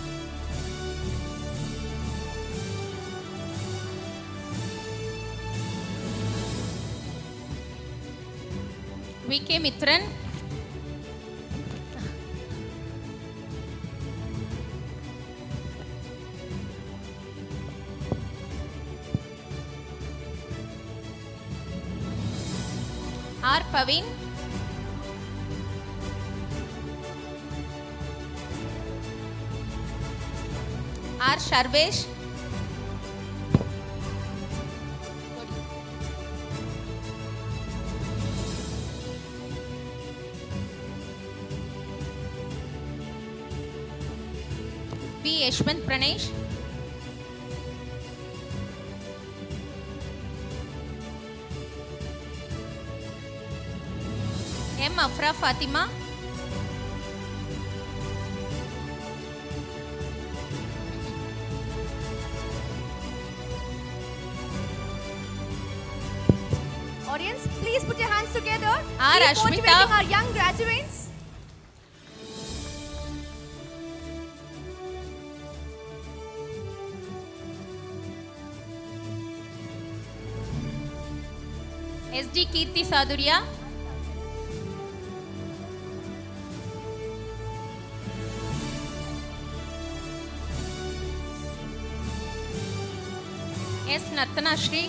V. K. Mitran. R. Pavin. R. Sharvesh. B. Yashwant Pranesh. M. Afra Fatima. Audience, please put your hands together. R. Keep Ashmita. motivating our young graduates. S. D. Kirti Sadurya. S. Nartana Shri.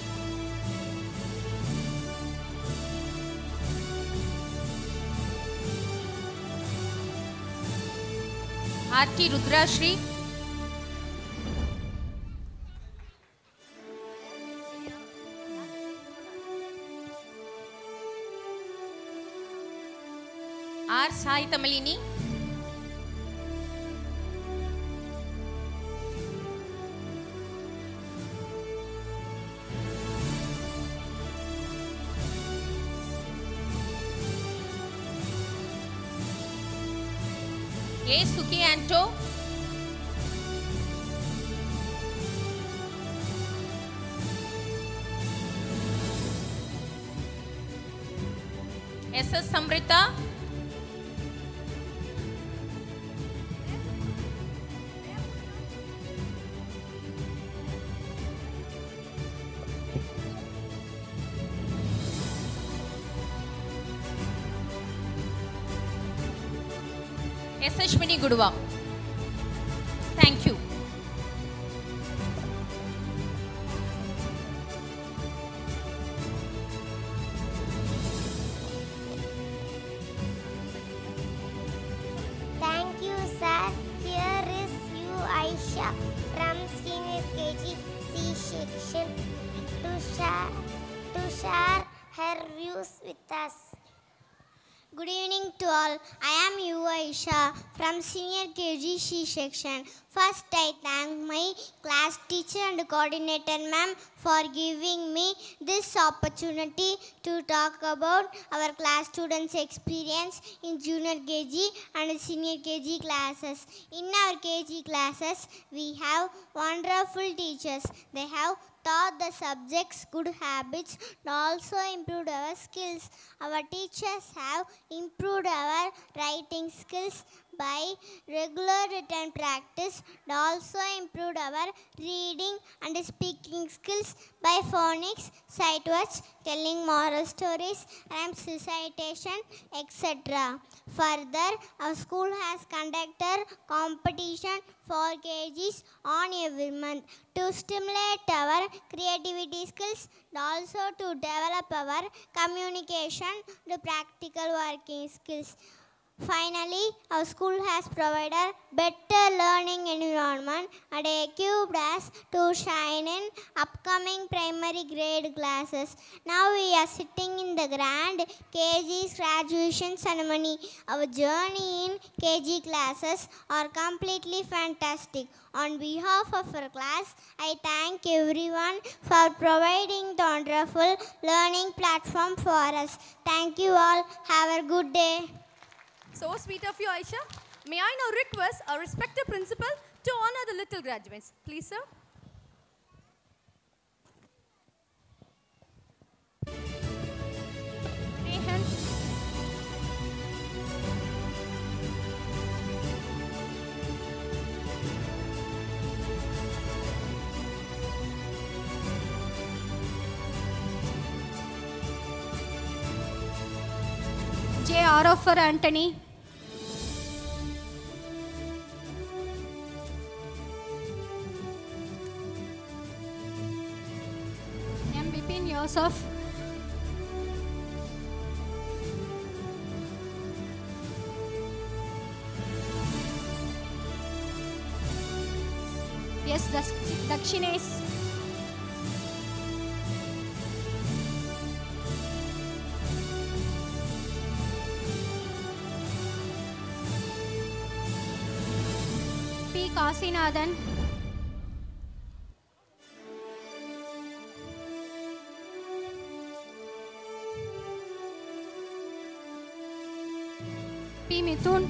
R. T. Rudra Shri. R. Sai Tamalini. A. Suki Anto. S. S. Samrita. S. Ashwini Guduva. Thank you. Thank you, sir. Here is you, Aisha, from senior K G C section to share, to share her views with us. Good evening to all. I am you, Aisha, from senior K G C section. First, I thank my class teacher and coordinator, ma'am, for giving me this opportunity to talk about our class students' experience in junior K G and senior K G classes. In our K G classes, we have wonderful teachers. They have taught the subjects good habits and also improved our skills. Our teachers have improved our writing skills, by regular written practice and also improved our reading and speaking skills by phonics, sight words, telling moral stories, rhymes, recitation, et cetera. Further, our school has conducted competition for K Gs on every month to stimulate our creativity skills and also to develop our communication and practical working skills. Finally, our school has provided better learning environment and equipped us to shine in upcoming primary grade classes. Now we are sitting in the grand K G's graduation ceremony. Our journey in K G classes are completely fantastic. On behalf of our class, I thank everyone for providing the wonderful learning platform for us. Thank you all. Have a good day. So sweet of you, Aisha. May I now request our respected principal to honor the little graduates. Please, sir. Rehan. J. Aroffer Anthony. M. Bipin Yosef. S. Dakshines. P. Kasinathan. P. Mithun.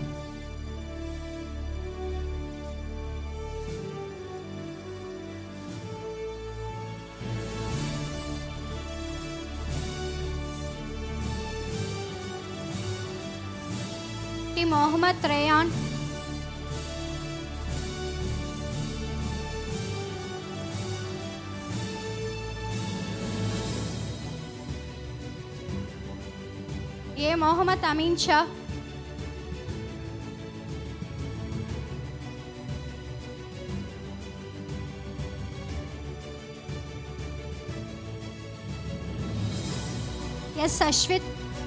P. Mohammad Rayan. A. Mohammad Amin Shah. S. Ashwit.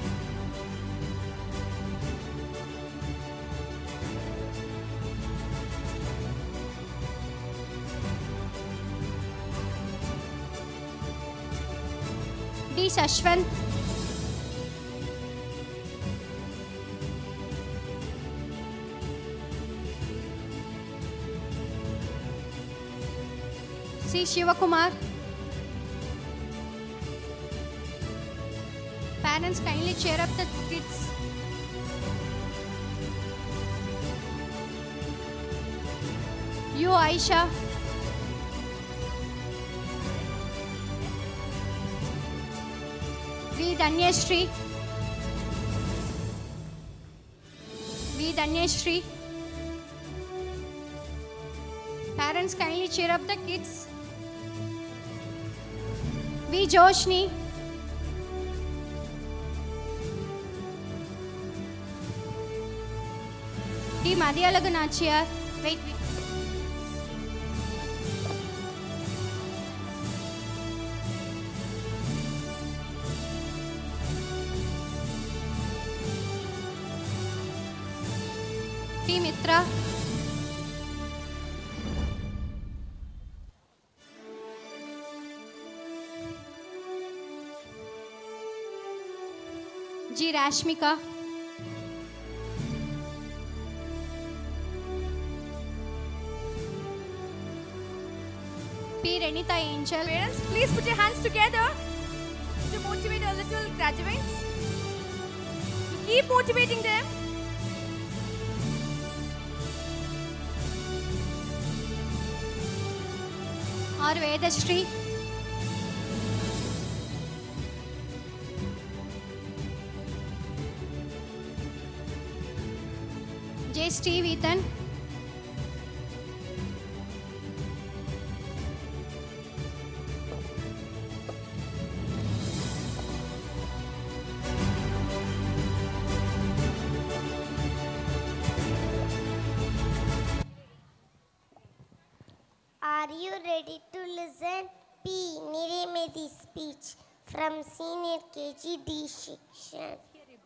D. Shashwant. C. Shivakumar. Parents, kindly cheer up the kids. U. Aisha. V. Danyashri. V. Danyashri. Parents, kindly cheer up the kids. V. Joshni. D. Madhyalaga Nachiyar. Wait, wait. P. Mitra. G. Rashmika. P. Renita Angel. Parents, please put your hands together to motivate our little graduates. To keep motivating them. R. Vedashri. J. Steve Ethan. Are you ready to listen? P. Niremati speech from Senior K G D section.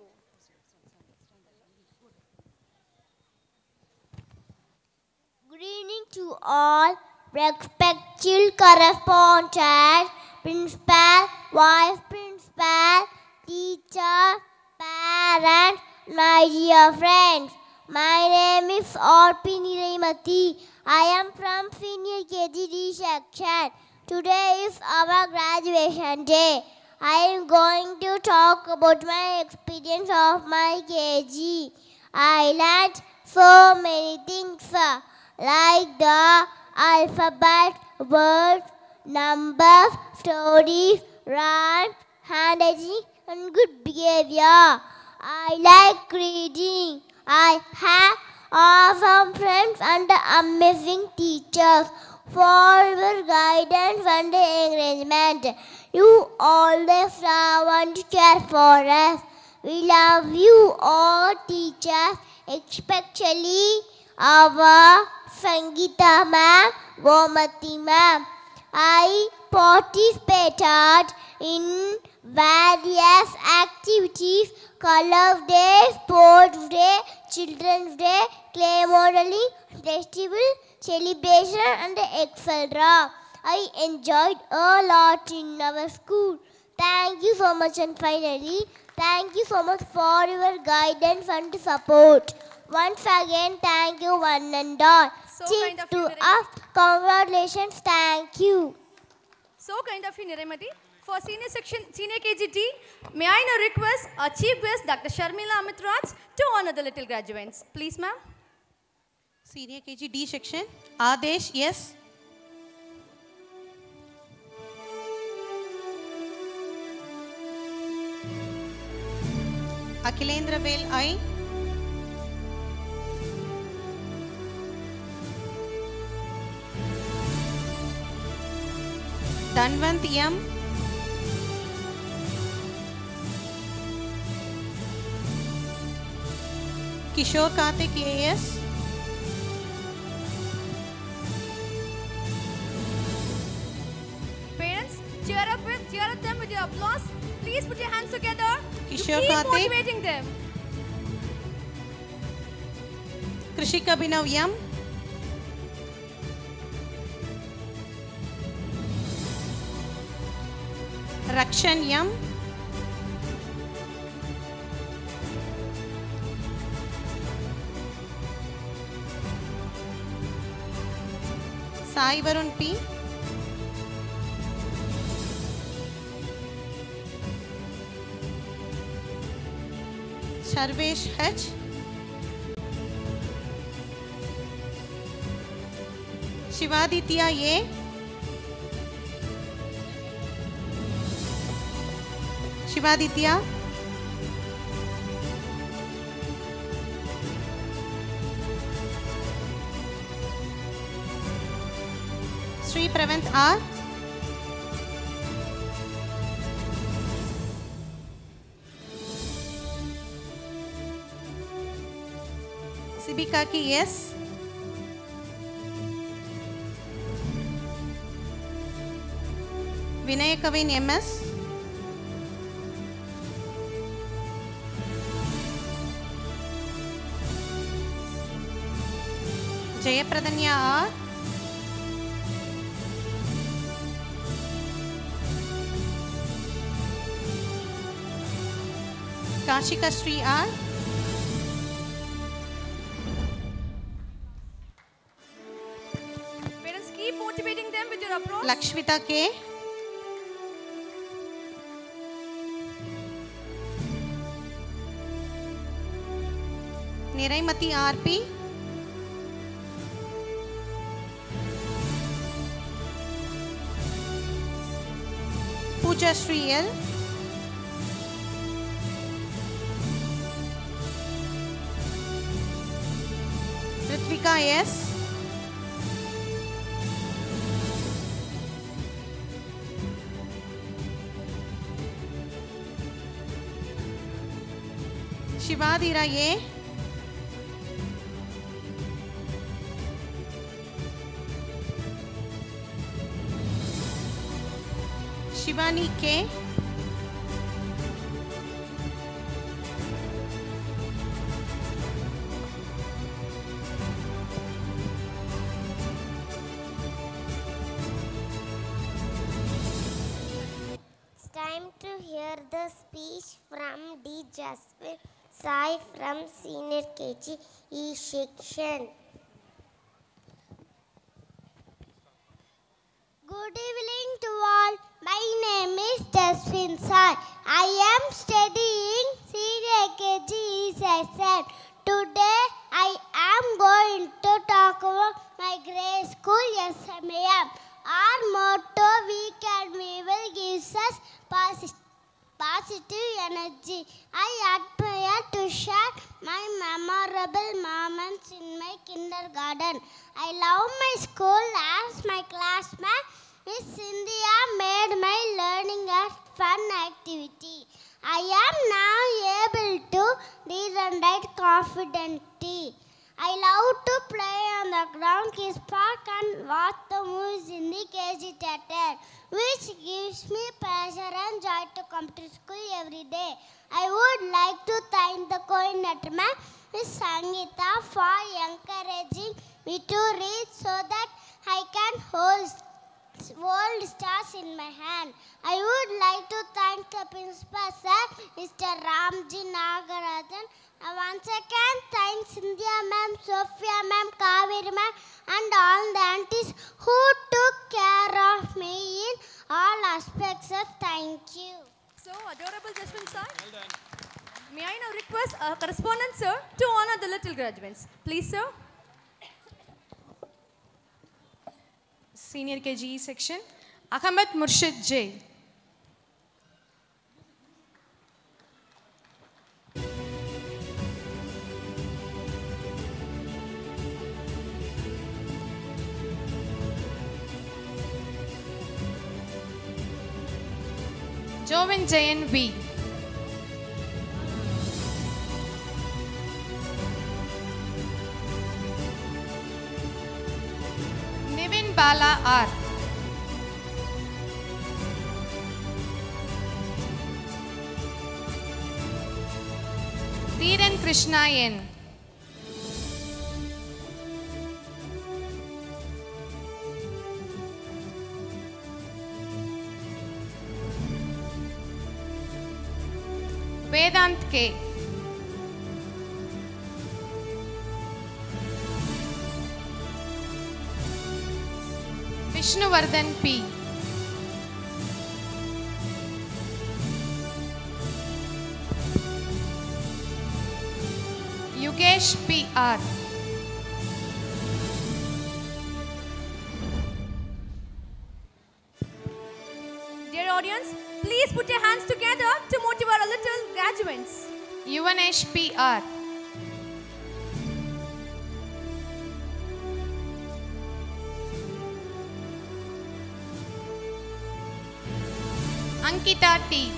Good evening to all, respected correspondent, principal, vice principal, teacher, parents, my dear friends. My name is R P Niremati. I am from Senior K G D section. Today is our graduation day. I am going to talk about my experience of my K G. I learned so many things uh, like the alphabet, words, numbers, stories, rhymes, handwriting, and good behavior. I like reading. I have awesome friends and amazing teachers for your guidance and encouragement. You always love and care for us. We love you all teachers, especially our Sangeeta ma'am, Gomati ma'am. I participated in various activities, Colors Day, Sports Day, Children's Day, Clay Modeling, Festival, Celebration, and et cetera. I enjoyed a lot in our school. Thank you so much, and finally, thank you so much for your guidance and support. Once again, thank you one and all. So Chief kind of to you, us, congratulations, thank you. So kind of you, Niremati. For senior section, senior K G D, may I now request our chief guest, Doctor Sharmila Amitraj, to honor the little graduates. Please, ma'am. Senior K G D section. Adesh, yes. Akilendra Vel, I. Dhanvant M. Kishore Karthik A S. Parents, cheer up with, cheer up them with your applause. Please put your hands together to Kishore keep Karthik. motivating them. Krishika Binav M. Rakshan M. Sai Varun P. Sarvesh H. Shivaditya A. Shivaditya. Sri Pravant R. Sibikaki S. Vinay Kavin M S. Jayapradanya R. Kashika Sri R. Parents, keep motivating them with your applause. Lakshmita K. Niraimati R P. Pooja Sri L. Shivika S. Shivadira A. Shivani K. It's time to hear the speech from D. Jasper Sai from Senior K G E section. Good evening to all. My name is Jaswin Sai. I am studying Senior K G E section. Today I am going to talk about my grade school S M A M. Our motto, we can we will gives us posi- positive energy. I admire to share my memorable moments in my kindergarten. I love my school as my classmate Miss Cynthia made my learning a fun activity. I am now able to read and write confidently. I love to play on the ground, kids park and watch the movies in the K G theatre, which gives me pleasure and joy to come to school every day. I would like to thank the coordinator, Miss Sangeeta, for encouraging me to read so that I can hold world stars in my hand. I would like to thank the principal sir, Mister Ramji Nagarajan. I once again thank Cynthia ma'am, Sophia ma'am, Kaveri ma'am, and all the aunties who took care of me in all aspects. Of thank you. So adorable, Jaswin Sai. Well done. May I now request a correspondent sir to honor the little graduates. Please, sir. Senior K G E section, Ahmed Murshid J. Jovin Jayan V. Nivin Bala R. Dhiran Krishna N. Vedant K. Vishnuvardhan P. Yugesh P R. Dear audience, please put your hands together to motivate our little graduates. Yuvanesh P R. Ankita T.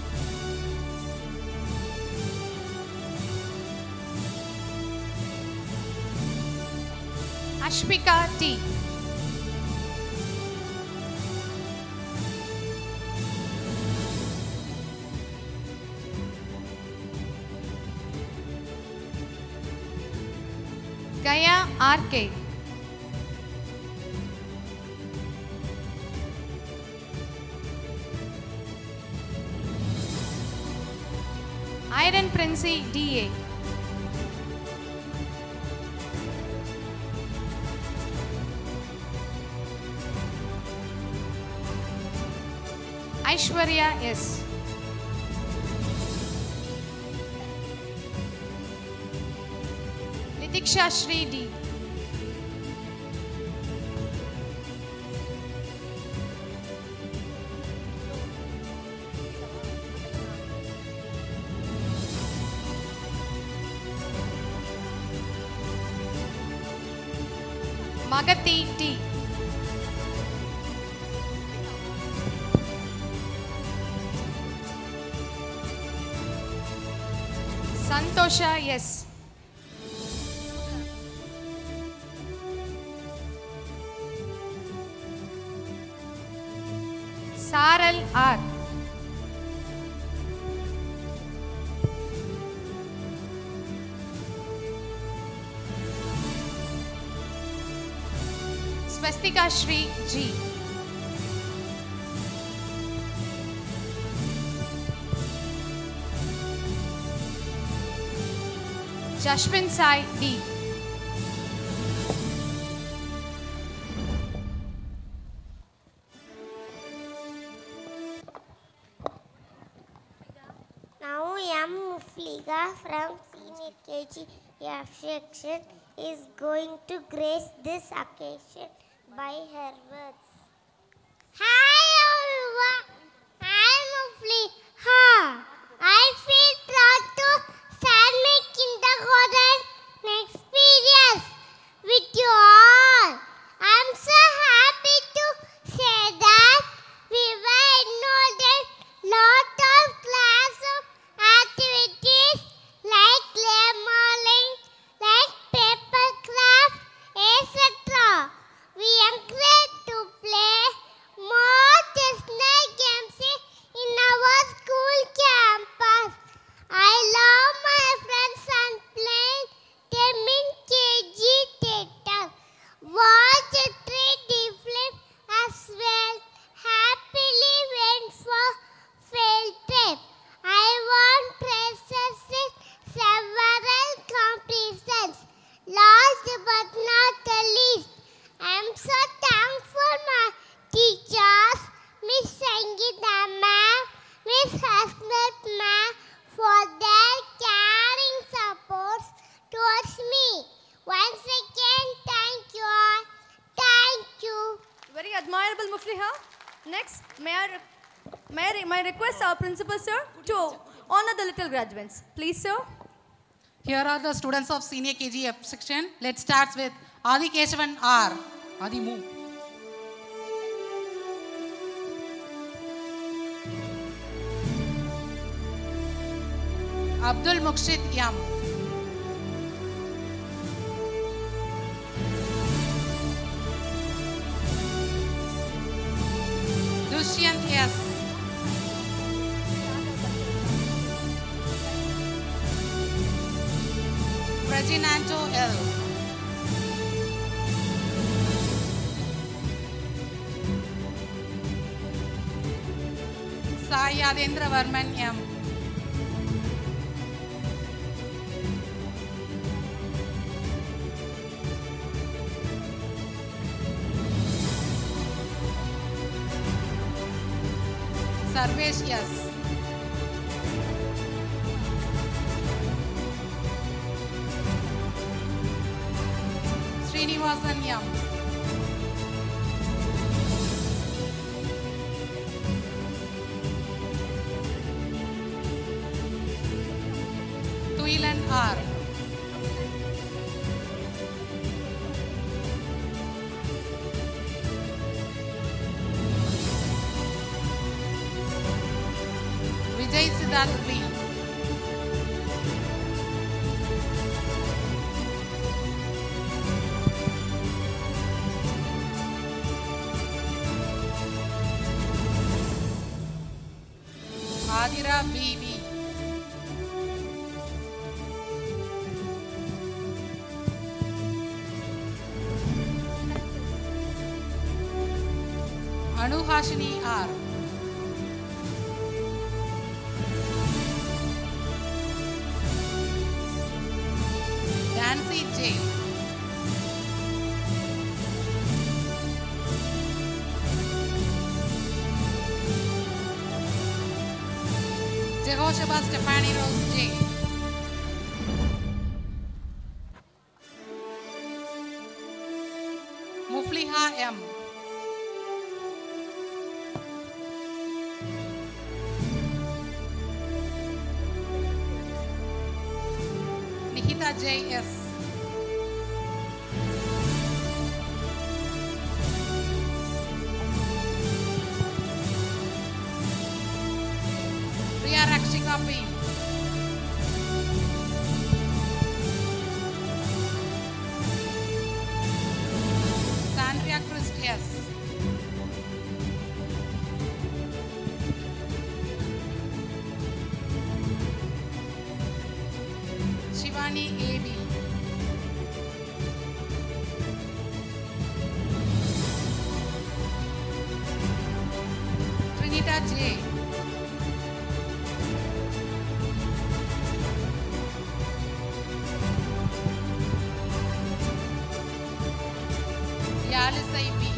Ashpika T. Gaya R K. Iron Princey D A. Aishwarya S. Nitiksha Shri D. Magati T. Santosha S. Saral R. Swastika Shri G. Jashwin Sai D. Now M. Mufliga from Senior K G F section is going to grace this occasion by her words. Hi everyone, I'm Mufliga. I feel proud to start my kindergarten experience with you all. I'm so happy to say that we were involved in lot of classroom activities like clay modeling, like paper craft, et cetera. We encouraged to play more traditional games in our school campus. I love my friends and playing them in K G theater. Watch a three D film as well. Happily went for field trip. I won prizes in several competitions. Last but not the least, I'm so thankful my teachers, Miss Sangeeta ma'am, Miss Hasnat ma'am, for their caring support towards me. Once again, thank you all. Thank you. Very admirable, Mufliha. Next, may I, may I, may I request our principal, sir, to honor the little graduates. Please, sir. Here are the students of Senior K G F section. Let's start with Adi Keshavan R. Adi, move. Abdul Mukshid Yam. Dushyant S. Reginanto L. Sai Yadendra Varman M. Sarvesh S. Srinivasan M. Tuilan R. Vijay Siddharth V. Adira B V. Anuhashini R. Nancy J. Jehoshaphat Stephanie Rose J. Mufliha M. Nikita J S. Durga P. Sandria Christias. Shivani A B. Trinita J. Yalis I P.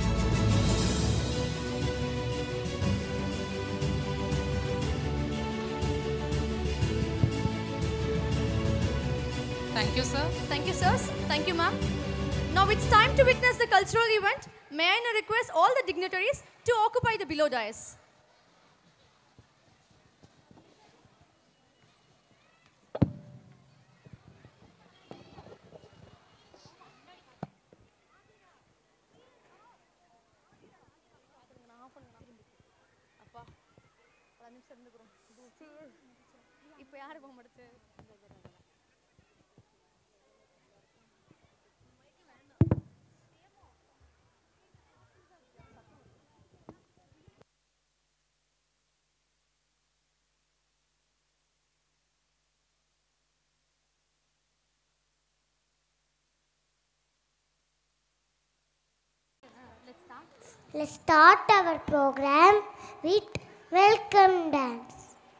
Thank you, sir. Thank you, sirs. Thank you, ma'am. Now it's time to witness the cultural event. May I now request all the dignitaries to occupy the below dais. இப்போ யாரு போக மாட்டேது Let's start our program with welcome dance.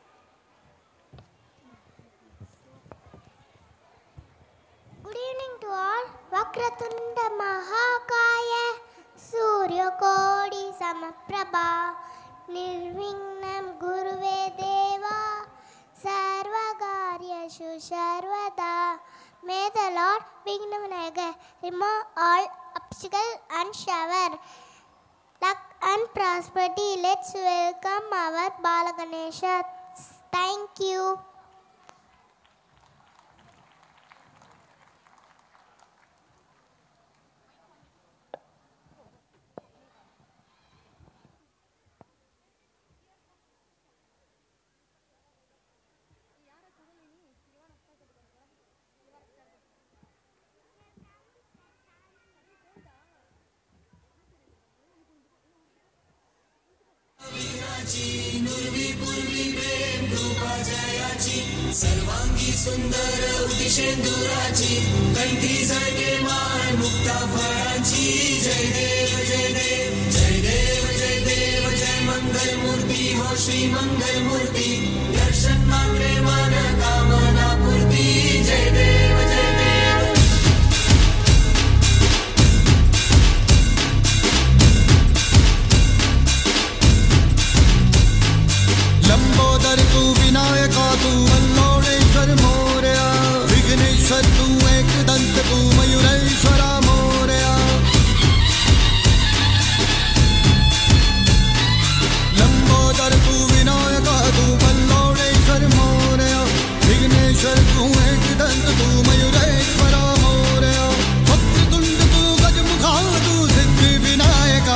Good evening to all. Vakratunda Mahakaya Surya Kodi Samaprabha Nirvignam Guruve Deva Sarvagaryashu Sarvada. May the Lord Vignamanaga remove all obstacle and shower luck and prosperity. Let's welcome our Bala Ganesha. Thank you. सर्वांगी सुंदर उदिशेंदुराची कंठी झळके मान मुक्ता फळांची जय देव जय देव जय देव जय देव जय मंगल मूर्ती हो श्री मंगल मूर्ती दर्शन मात्रे मन कामना पूर्ती जय देव जय देव लंबोदर तू विनायका तू वल्लोळेश्वर मोरया विघ्नेश्वर तू एकदंत तू मयूरेश्वरा मोरया लंबोदर तू विनायका तू वल्लोळेश्वर मोरया विघ्नेश्वर तू एकदंत तू मयूरेश्वरा मोरया वक्रतुंड तू गजमुखा तू सिद्धि विनायका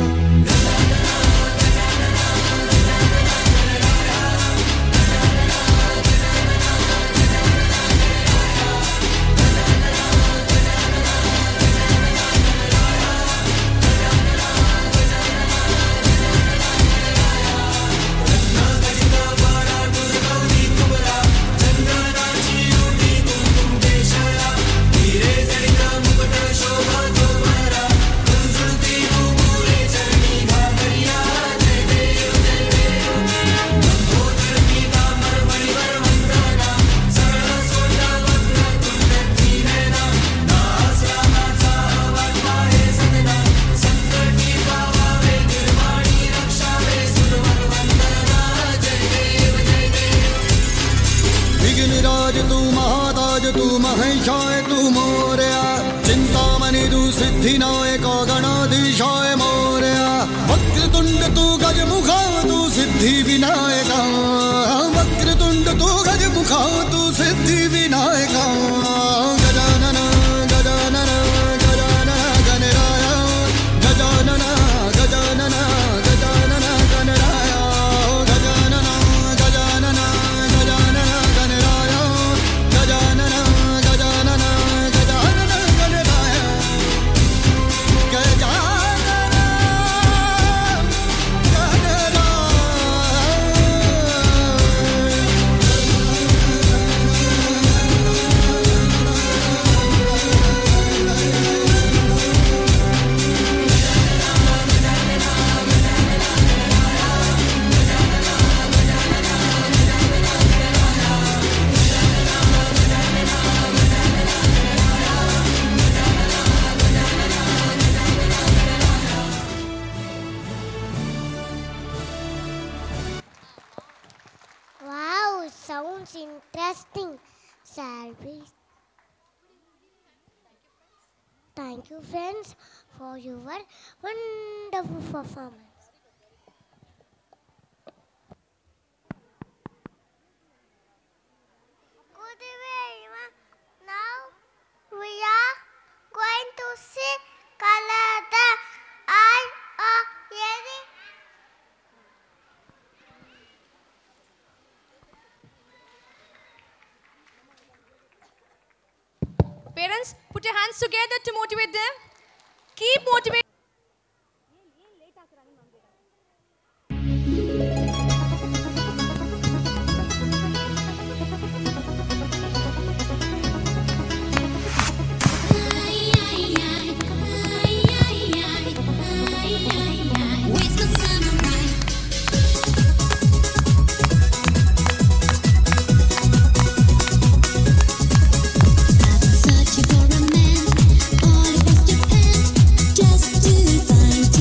तू महेशाय तू मोरया चिंतामणि तू सिद्धिनायक गणाधीशाय मोरया वक्रतुंड तू गजमुखा तू सिद्धि विनायका वक्रतुंड तू गजमुखा तू सिद्धि Vinayaka Gajanan Gajanan Gajanan Ganaraya Gajanan Gajanan Gajanan Ganaraya Gajanan Gajanan Gajanan Thank you, friends, for your wonderful performance. Good evening. Now we are going to see color the eye of hearing. Parents, put your hands together to motivate them. Keep motivating. Just to find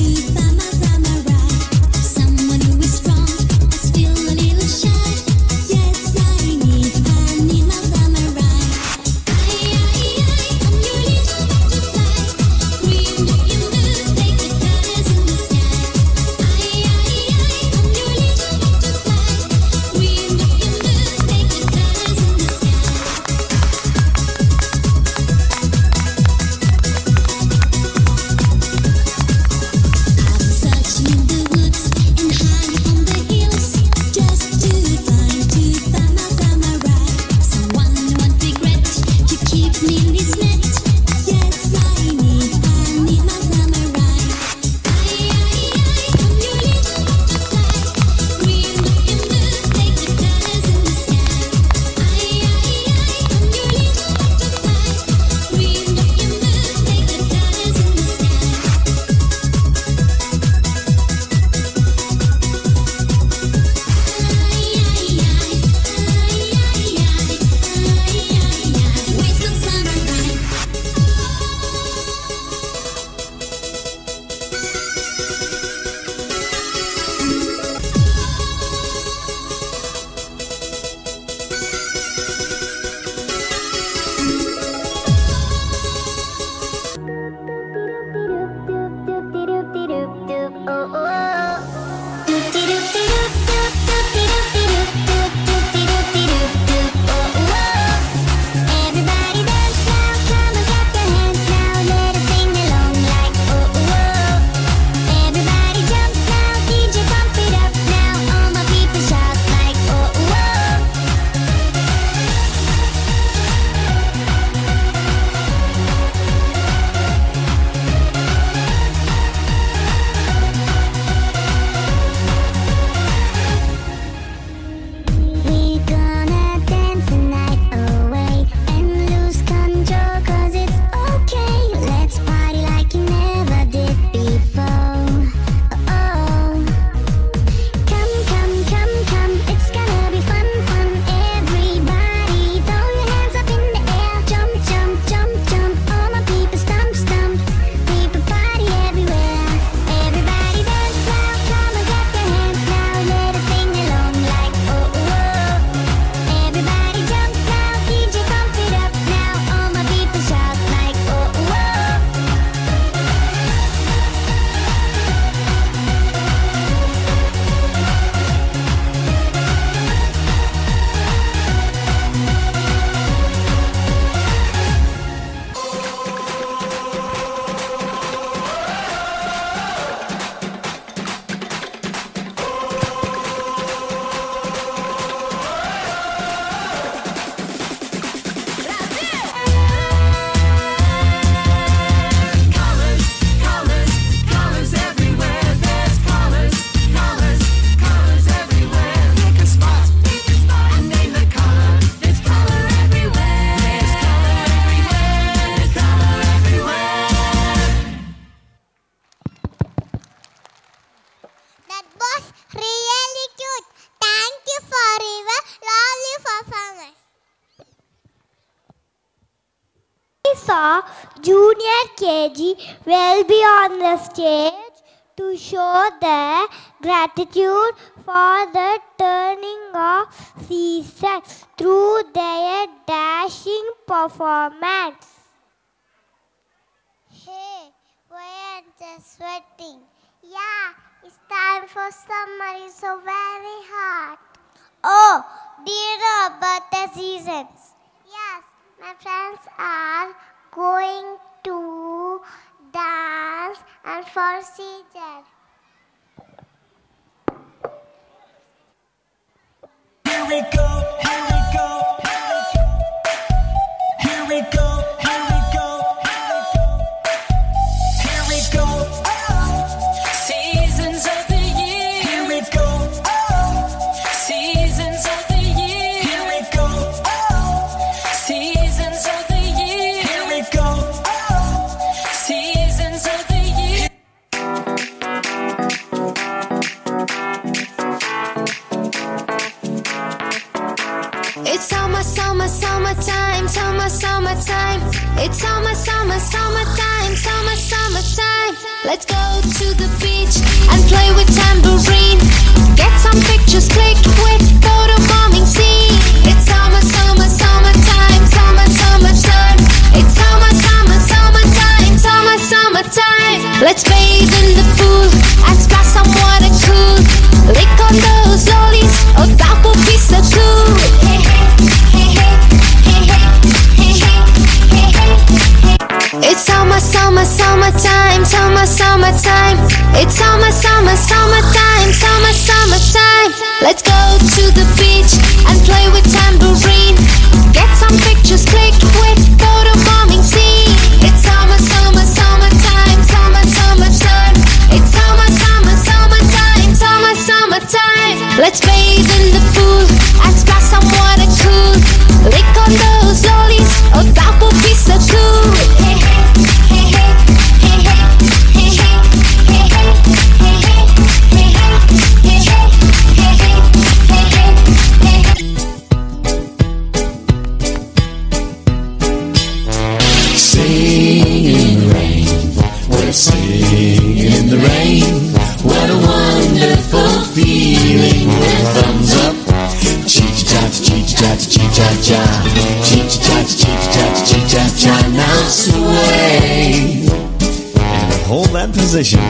saw Junior K G will be on the stage to show their gratitude for the turning of season through their dashing performance. sweating. Yeah, it's time for summer. It's so very hot. Oh, do you know about the seasons? Yes, my friends are going to dance and for season. Here we go, here we go, here we go, here we go, here we go, seasons of the year. Here we go, seasons of the year. Here we go, seasons of the year. Here we go, seasons of the year. It's summer, summer, summertime, summer, summertime. It's summer, summer, summertime, summer, summertime. Let's go to the beach and play with tambourine. Get some pictures clicked with photo bombing scene. It's summer, summer, summertime, summer, summertime. It's summer, summer, summertime, summer, summertime. Let's bathe in the pool and splash some water cool. Lick on those lollies, oh that would be so cool. It's summer, summer, summertime, summer, summertime. It's summer, summer, summertime, summer, summertime. Let's go to the beach and play with tambourine. Get some pictures clicked with photo bombing scene. It's summer, summer, summertime, summer, summertime. It's summer, summer, summertime, summer, summertime. Let's bathe in the pool and splash some water cool. Lick on those lollies, oh that would be so cool. Sing in the rain, we're singing in the rain. What a wonderful feeling. With thumbs up, chee-cha-cha, chee-cha-cha, chee-cha-cha, chee-cha-cha, chee-cha-cha, chee-cha-cha. Now sway and hold that position.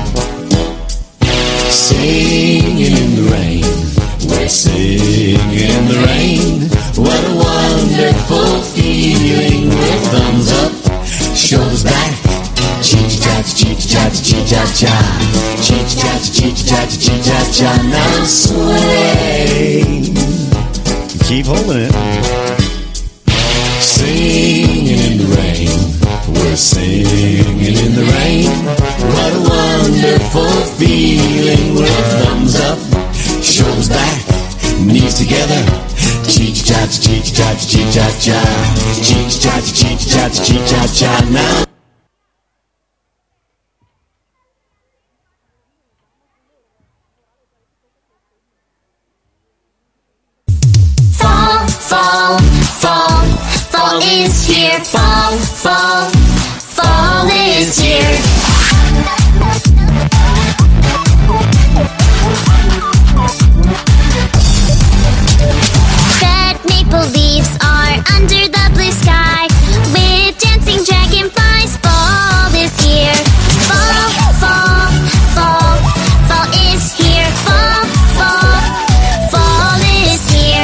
Singing in the rain, we're singing in the rain. What a wonderful feeling. With thumbs up, shoulders back, chee-cha-cha, chee-cha-cha, chee-cha-cha, chee-cha-cha, chee-cha-cha, chee-cha-cha. Now sway. Keep holding it. Singing in the rain, we're singing in the rain. What a wonderful feeling. With thumbs up, shoulders back, knees together. Chee-cha-cha, chee-cha-cha, chee-cha-cha, chee-cha-cha, chee-cha-cha, chee-cha-cha. Now Fall, fall, fall, fall is here. Fall, fall, fall is here. Red maple leaves are under the blue sky with dancing dragonflies. Fall is here. Fall, fall, fall, fall is here. Fall, fall, fall is here.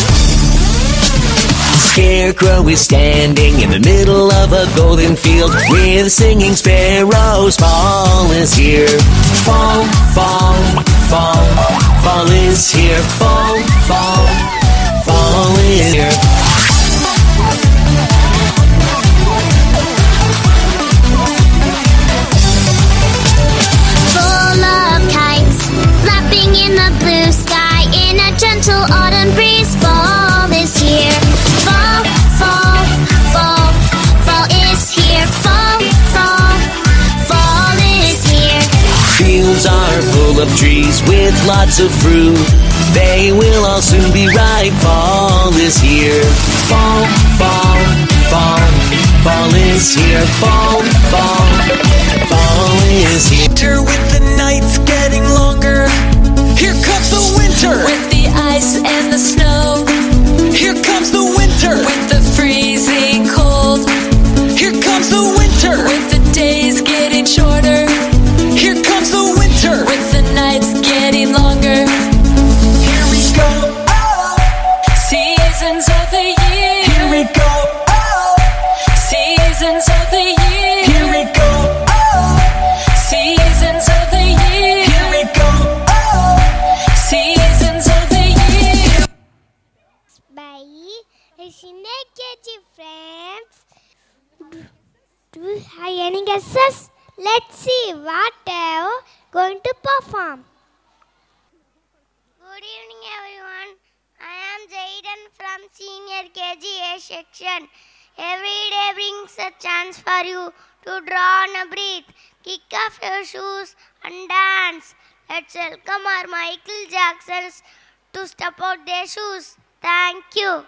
Scarecrow is standing in the middle of a golden field with singing sparrows. Fall is here. Fall, fall, fall, fall is here. Fall, fall, fall is here. Full of kites, flapping in the blue sky in a gentle autumn breeze. Fall is here. Fall, fall, fall, fall is here. Fall, fall, fall is here. Fields are full of trees with lots of fruit. They will all soon be ripe. Fall is here. Fall, fall, fall, fall is here. Fall, fall, fall is here. Winter with the nights getting longer. Here comes the winter with the ice and the snow. Here comes the winter with the freezing cold. Here comes the winter with the days getting shorter. training S S. Let's see what they are going to perform. Good evening, everyone. I am Jayden from Senior K G A section. Every day brings a chance for you to draw on a breath, kick off your shoes and dance. Let's welcome our Michael Jacksons to step out their shoes. Thank you.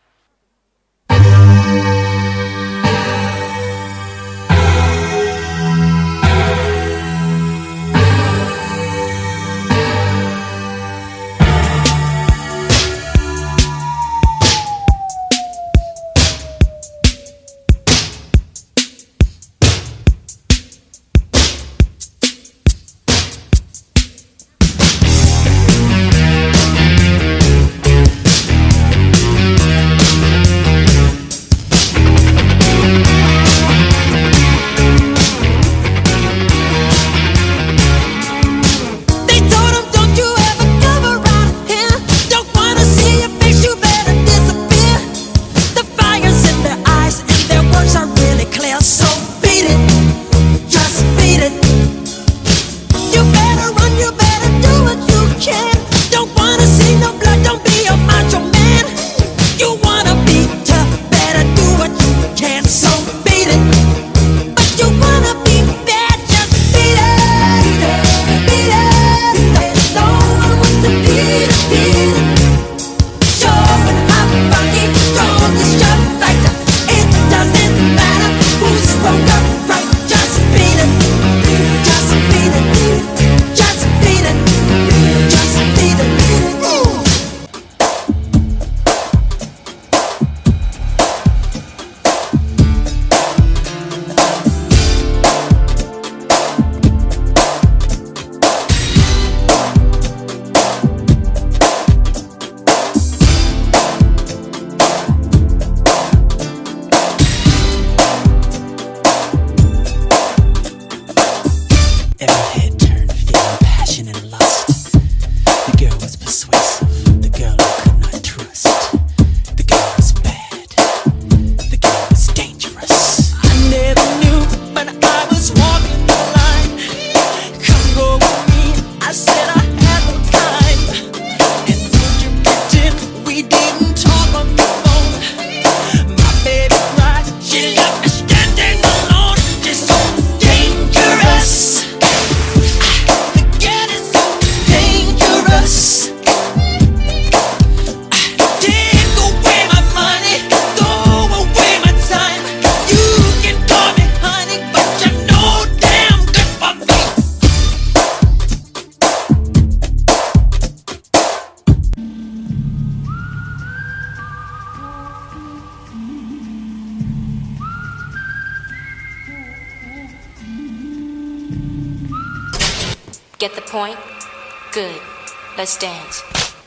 Get the point? Good. Let's dance.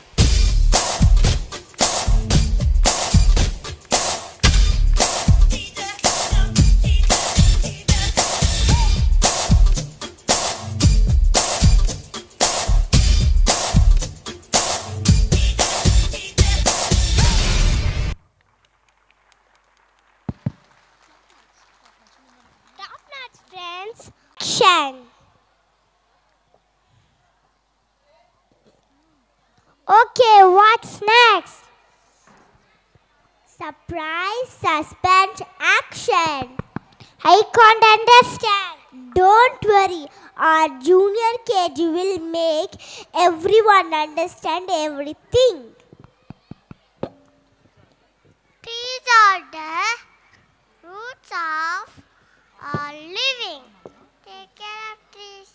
Top-notch friends. Action. Okay, what's next? Surprise, suspense, action. I can't understand. Don't worry, our junior K G will make everyone understand everything. Trees are the roots of our living. Take care of trees.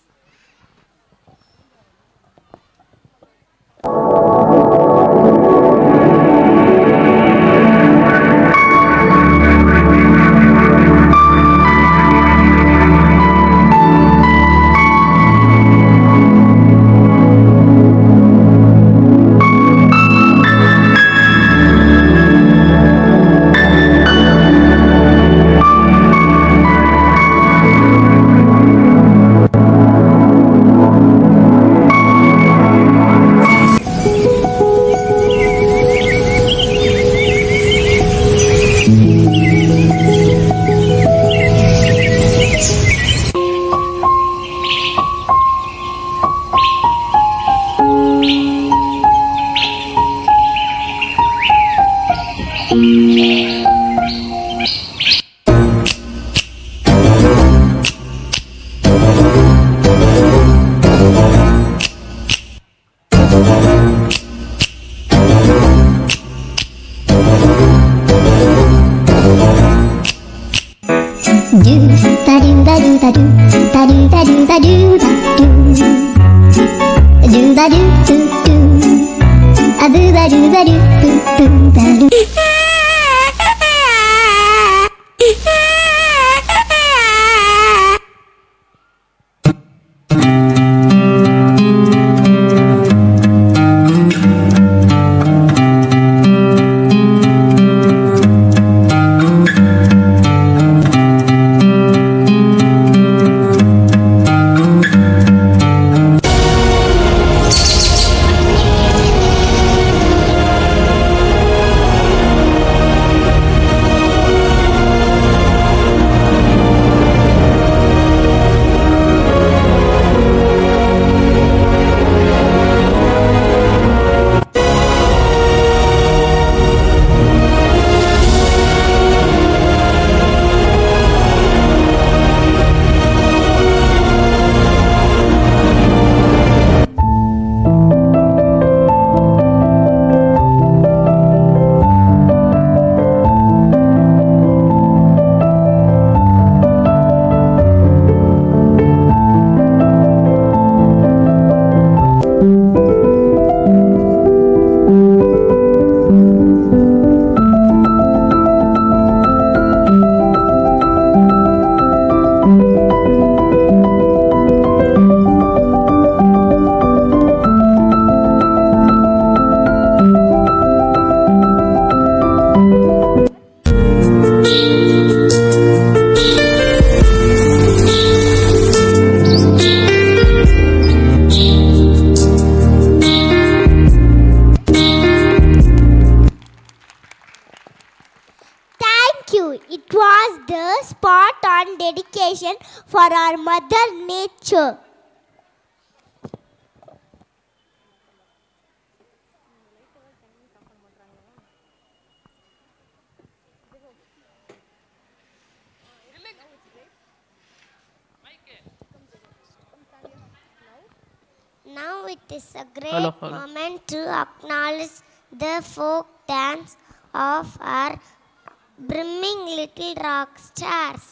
Thank you. lecture. Now it is a great Hello, hello. moment to acknowledge the folk dance of our brimming little rock stars.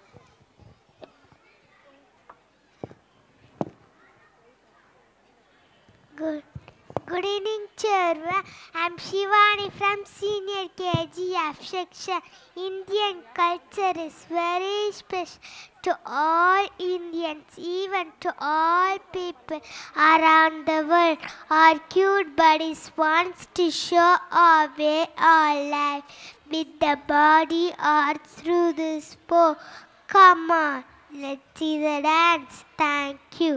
Good. Good evening, Chirwa. I'm Shivani from Senior K G F section. Indian culture is very special to all Indians, even to all people around the world. Our cute buddies wants to show our way our life with the body art through the sport. Come on, let's see the dance. Thank you.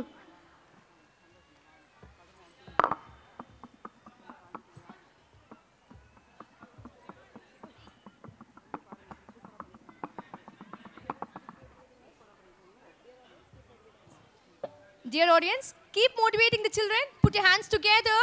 Dear audience, keep motivating the children. Put your hands together.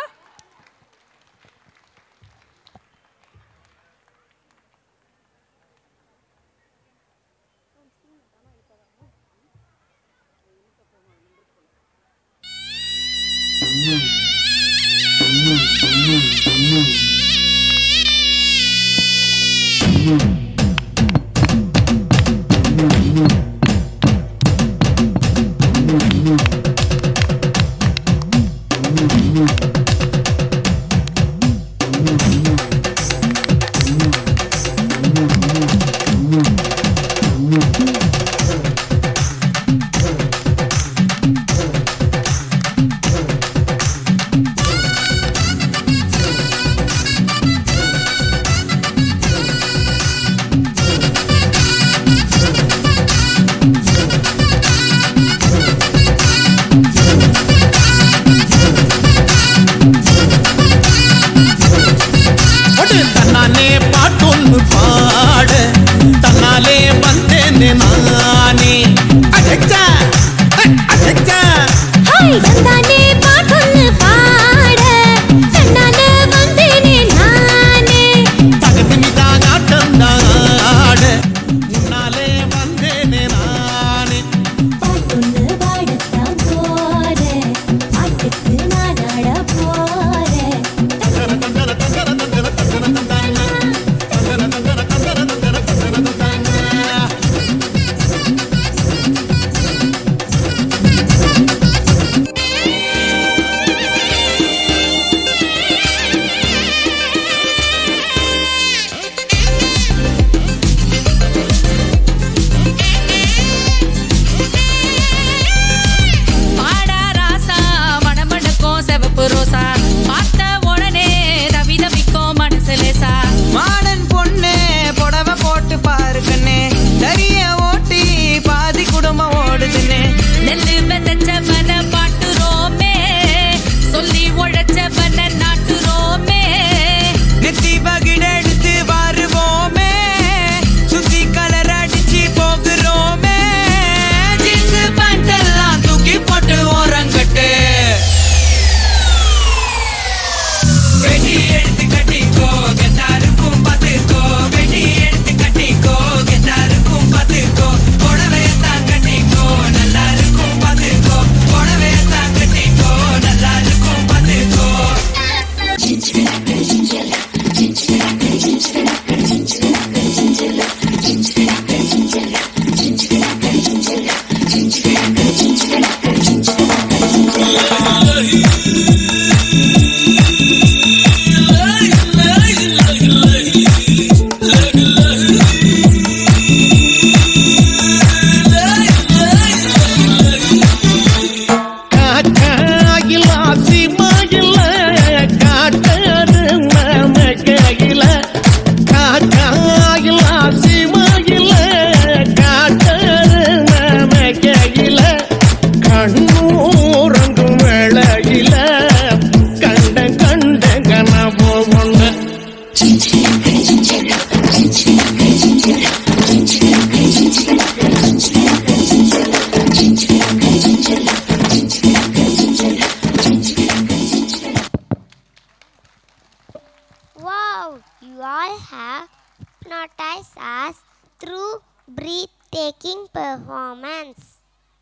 breathtaking performance.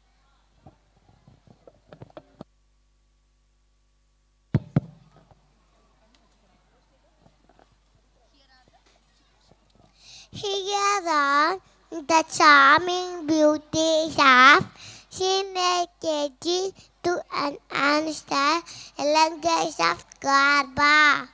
Here are the charming beauties of Senior K G to enhance the elegance of Garba.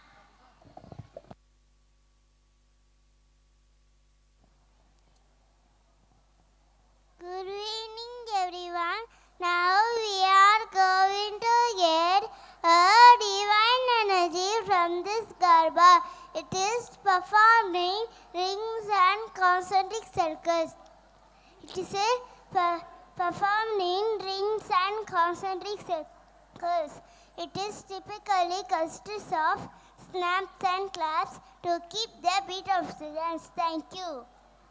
Good evening, everyone. Now we are going to get a divine energy from this Garba. It is performing rings and concentric circles. It is a per performing rings and concentric circles. It is typically consists of snaps and claps to keep the beat of the dance. Thank you.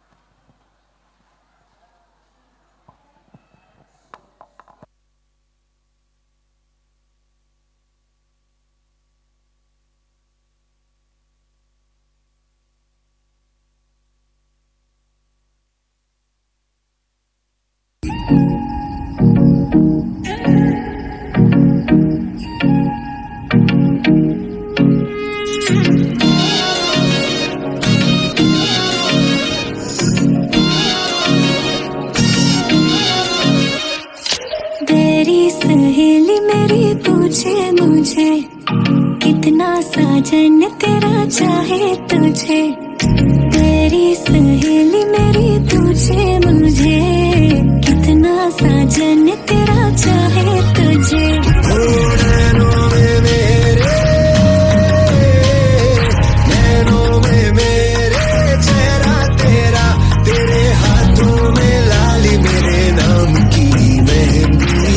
पूछे मुझे कितना साजन तेरा चाहे तुझे, तेरी सहेली मेरी पूछे मुझे कितना साजन तेरा चाहे तुझे। नैनों में मेरे, नैनों में मेरे चेहरा तेरा, तेरे हाथों में लाली मेरे नाम की मेहंदी।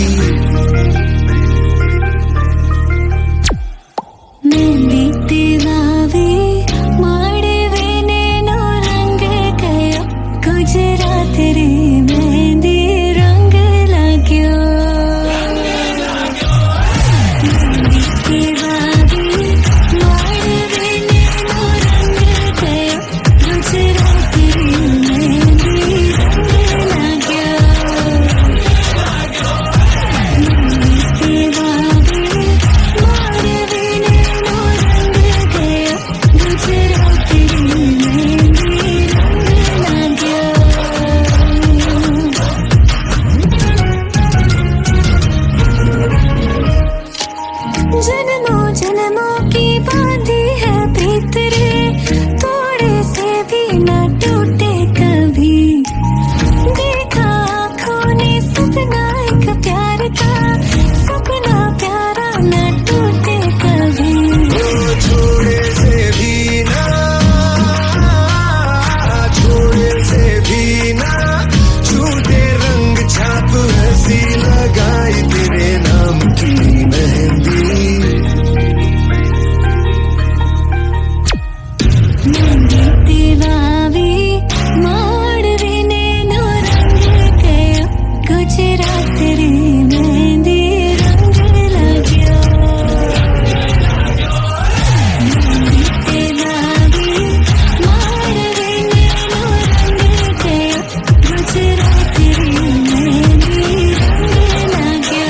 मेहंदी दीवावी माड़े वेने नो रंग गयो, गुजरात रे मेहंदी रंग लाग्यो। मेहंदी दीवावी माड़े वेने नो रंग गयो, गुजरात रे मेहंदी रंग लाग्यो। मेहंदी दीवावी माड़े वेने जन्मों जन्मों की बांधी है प्रीत रे, थोड़े से भी न टूटे कभी। देखा आँखों ने सपना एक प्यार का, सपना प्यारा न टूटे कभी। छोड़े से भी ना, छोड़े से भी ना छूटे रंग छाप हंसी लगाई तेरे नाम की मेहंदी। मेहंदी दीवावी माड़वी ने नो रंग गयो, गुजरात रे मेहंदी रंग लाग्यो। मेहंदी दीवावी माड़वी ने नो रंग गयो, गुजरात रे मेहंदी रंग लाग्यो।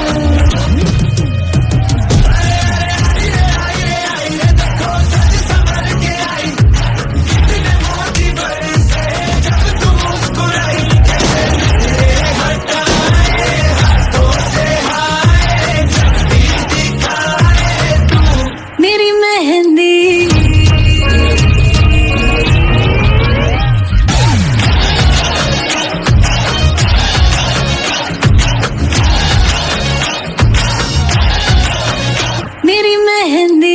मेरी मेहंदी मेरी mehndi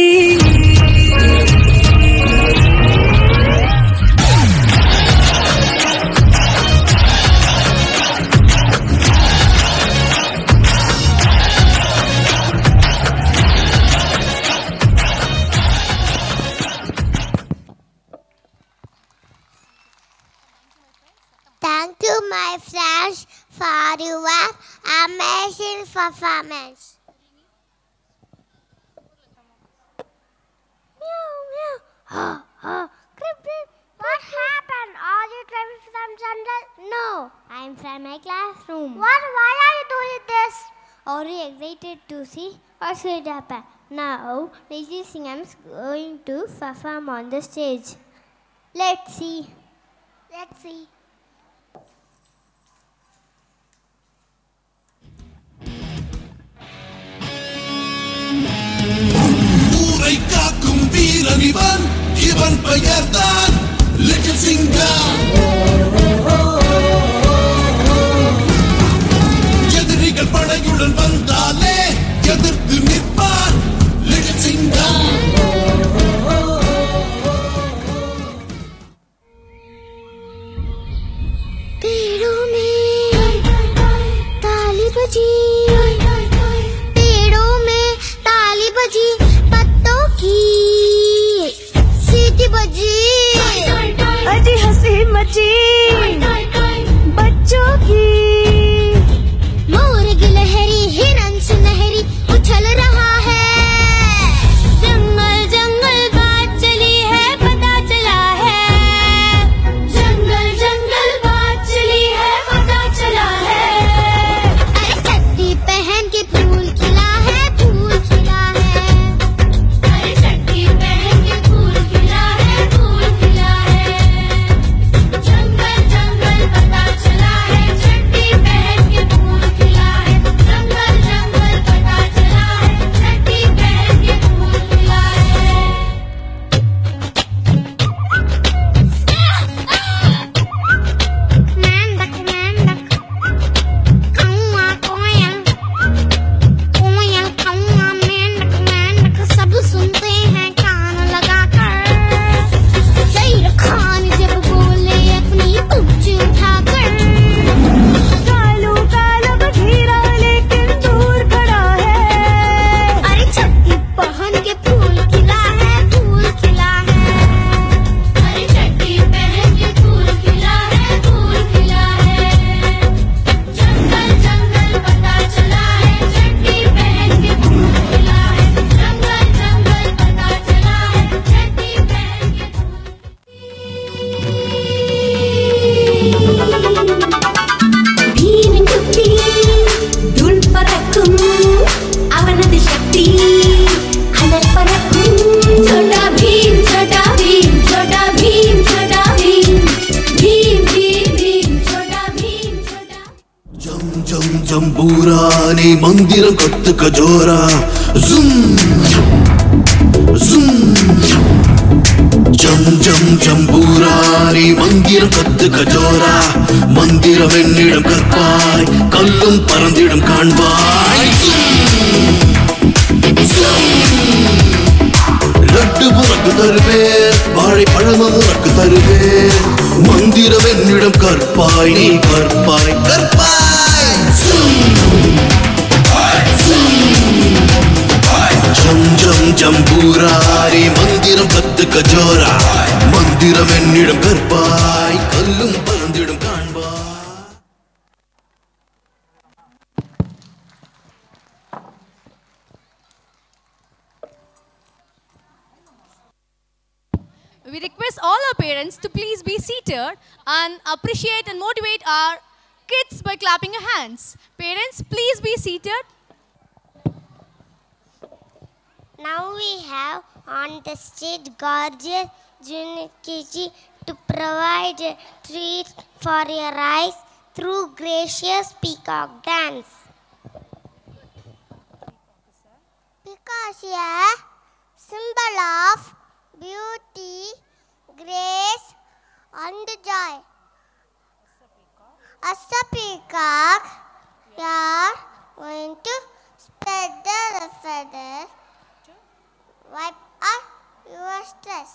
Thank you, my friends, for your amazing performance. Meow, meow. Ha, ha. Crip, crip. What happened? Are you you coming from Central? No, I'm from my classroom. What? Why are you doing this? Are you excited to see what's going to happen? Now, Lizzie Singham is going to perform on the stage. Let's see. Let's see. ஊரை காக்கும் வீரன் இவன் இவன் பெயர்தான் little சிங்கம் எதிரிகள் படையுடன் வந்தாலே எதிர்த்து நிற்பான் லிட்டில் சிங்கம் पेड़ों में ताली बजी पेड़ों में ताली बजी पत्तों की सीटी बजी अजी हंसी मची बच्चों की मोर गिलहरी हिरन सुनहरी उछल रहा है जंगल जंगल बात चली है पता चला है जंगल जंगल बात चली है पता चला है अरे चड्डी पहन के फूल खिला है फूल खिला है अरे चड्डी पहन के फूल खिला है फूल खिला है जंगल जंगल पता चला है चड्डी पहन के फूल खिला है जंगल जंगल पता चला है चड्डी पहन के फूल खिला है मेंढक मेंढक कौआ कोयल कोयल कौआ मेंढक मेंढक सब सुनते हैं कान लगाकर शेर खान जब बोले अपनी पूंछ उठाकर कालू काला बघीरा लेकिन दूर खड़ा है अरे चड्डी पहन के फूल खिला है फूल खिला है अरे चड्डी पहन के फूल खिला है फूल खिला है जंगल जंगल पता चला है चड्डी पहन के फूल खिला है जंगल जंगल पता चला है चड्डी पहन के भीम चुप्पी धूल परक्कुम அவனது சக்தி அனல் பறக்கும் छोटा भीम छोटा भीम छोटा भीम छोटा भीम भीम भीम भीम छोटा भीम छोटा ஜம் ஜம் ஜம்பூரா நீ மந்திரம் கத்துக்க ஜோரா ஜும் ஜும் ஜம் ஜம் ஜம்பூரா நீ மந்திரம் கத்துக்க ஜோரா மந்திரம் என்னிடம் கற்பாய் கல்லும் பறந்திடம் காண்பாய் லட்டு உனக்கு தருவேன் வாழைப்பழமும் உனக்கு தருவேன் மந்திரம் என்னிடம் கற்பாய் நீ கற்பாய் கற்பாய் ஜம் ஜம் ஜம்பூராரி மந்திரம் கத்துக்க ஜோரா மந்திரம் என்னிடம் கற்பாய் கல்லும் பறந்திடும் காண்பாய் We request all our parents to please be seated and appreciate and motivate our kids by clapping your hands. Parents, please be seated. Now we have on the stage gorgeous Junior K G to provide a treat for your eyes through gracious peacock dance. Because a symbol of beauty, grace and joy. As a peacock, we are going to spread the feathers. Wipe off your stress.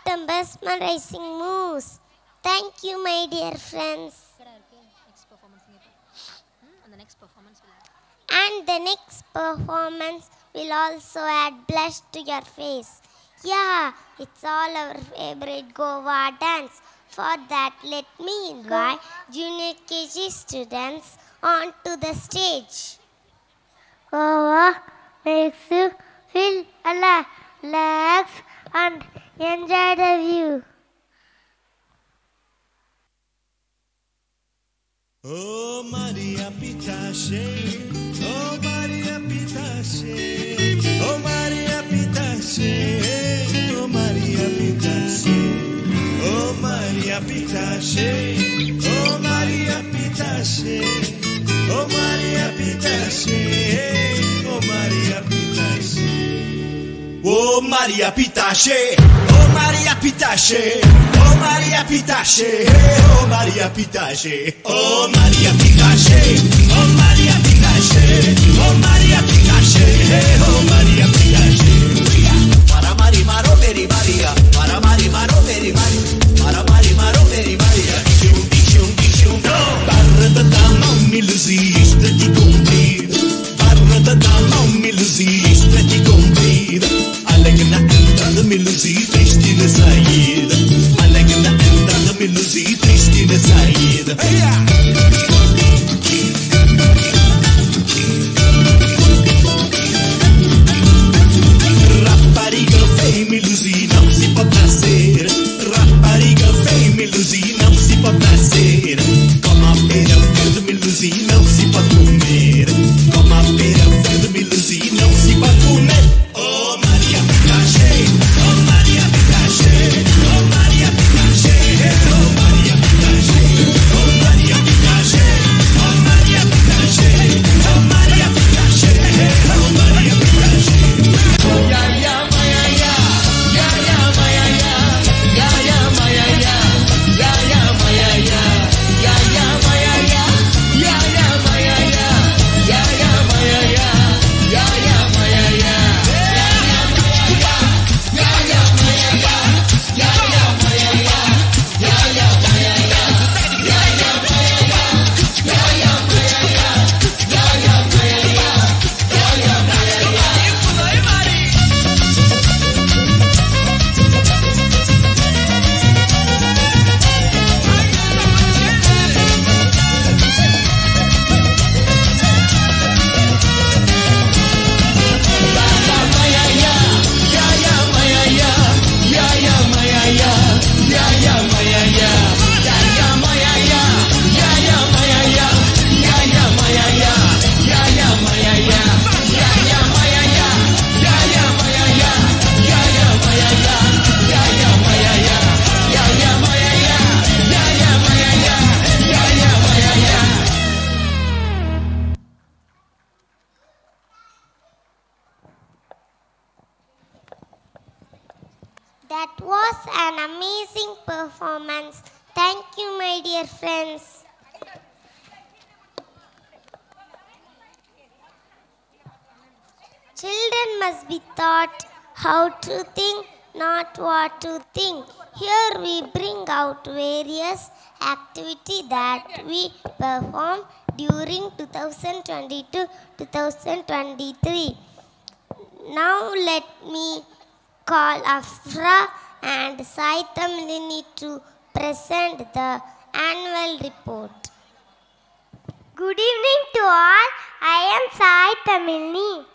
the mesmerizing moves. Thank you, my dear friends. And the next performance will also add blush to your face. Yeah, it's all our favorite Goa dance. For that, let me invite junior K G students onto the stage. Goa makes you feel alive, relax and enjoy the view. Oh Maria Pitache, oh Maria Pitache, oh Maria Pitache, oh Maria Pitache, oh Maria Pitache, oh Maria Pitache, oh Maria Pitache, oh Maria Pitache. Oh Maria Pitache, oh Maria Pitache, oh Maria Pitache, oh Maria Pitache, oh Maria Pitache, oh Maria Pitache, oh Maria Pitache, oh Maria Pitache. Para Mari Maro Meri Maria, para Mari Maro Meri Maria, para Mari Maro Meri Maria. Chum chum chum. Barra da dama miluzi istati kumbir, barra da dama miluzi istati kumbir. Alagna entrada miluzi triste na saída, alagna entrada miluzi triste na saída. Rapariga feia miluzi não se pode nascer, rapariga feia miluzi não se pode nascer. Como a pera verde miluzi não se pode comer, como a pera verde miluzi não se pode comer. Oh Maria Pitache, oh Maria Pitache, oh Maria Pitache, oh Maria Pitache, oh Maria Pitache, oh Maria Pitache, oh Maria Pitache, oh Maria Pitache. Ya ya maya ya, ya ya maya ya, ya ya maya ya, ya ya maya ya, ya ya maya ya, ya ya maya ya, ya ya maya ya, ya ya maya ya. That was an amazing performance. Thank you, my dear friends. Children must be taught how to think, not what to think. Here we bring out various activities that we perform during two thousand twenty-two to two thousand twenty-three. Now let me call Afra and Sai Tamilini to present the annual report. Good evening to all. I am Sai Tamilini.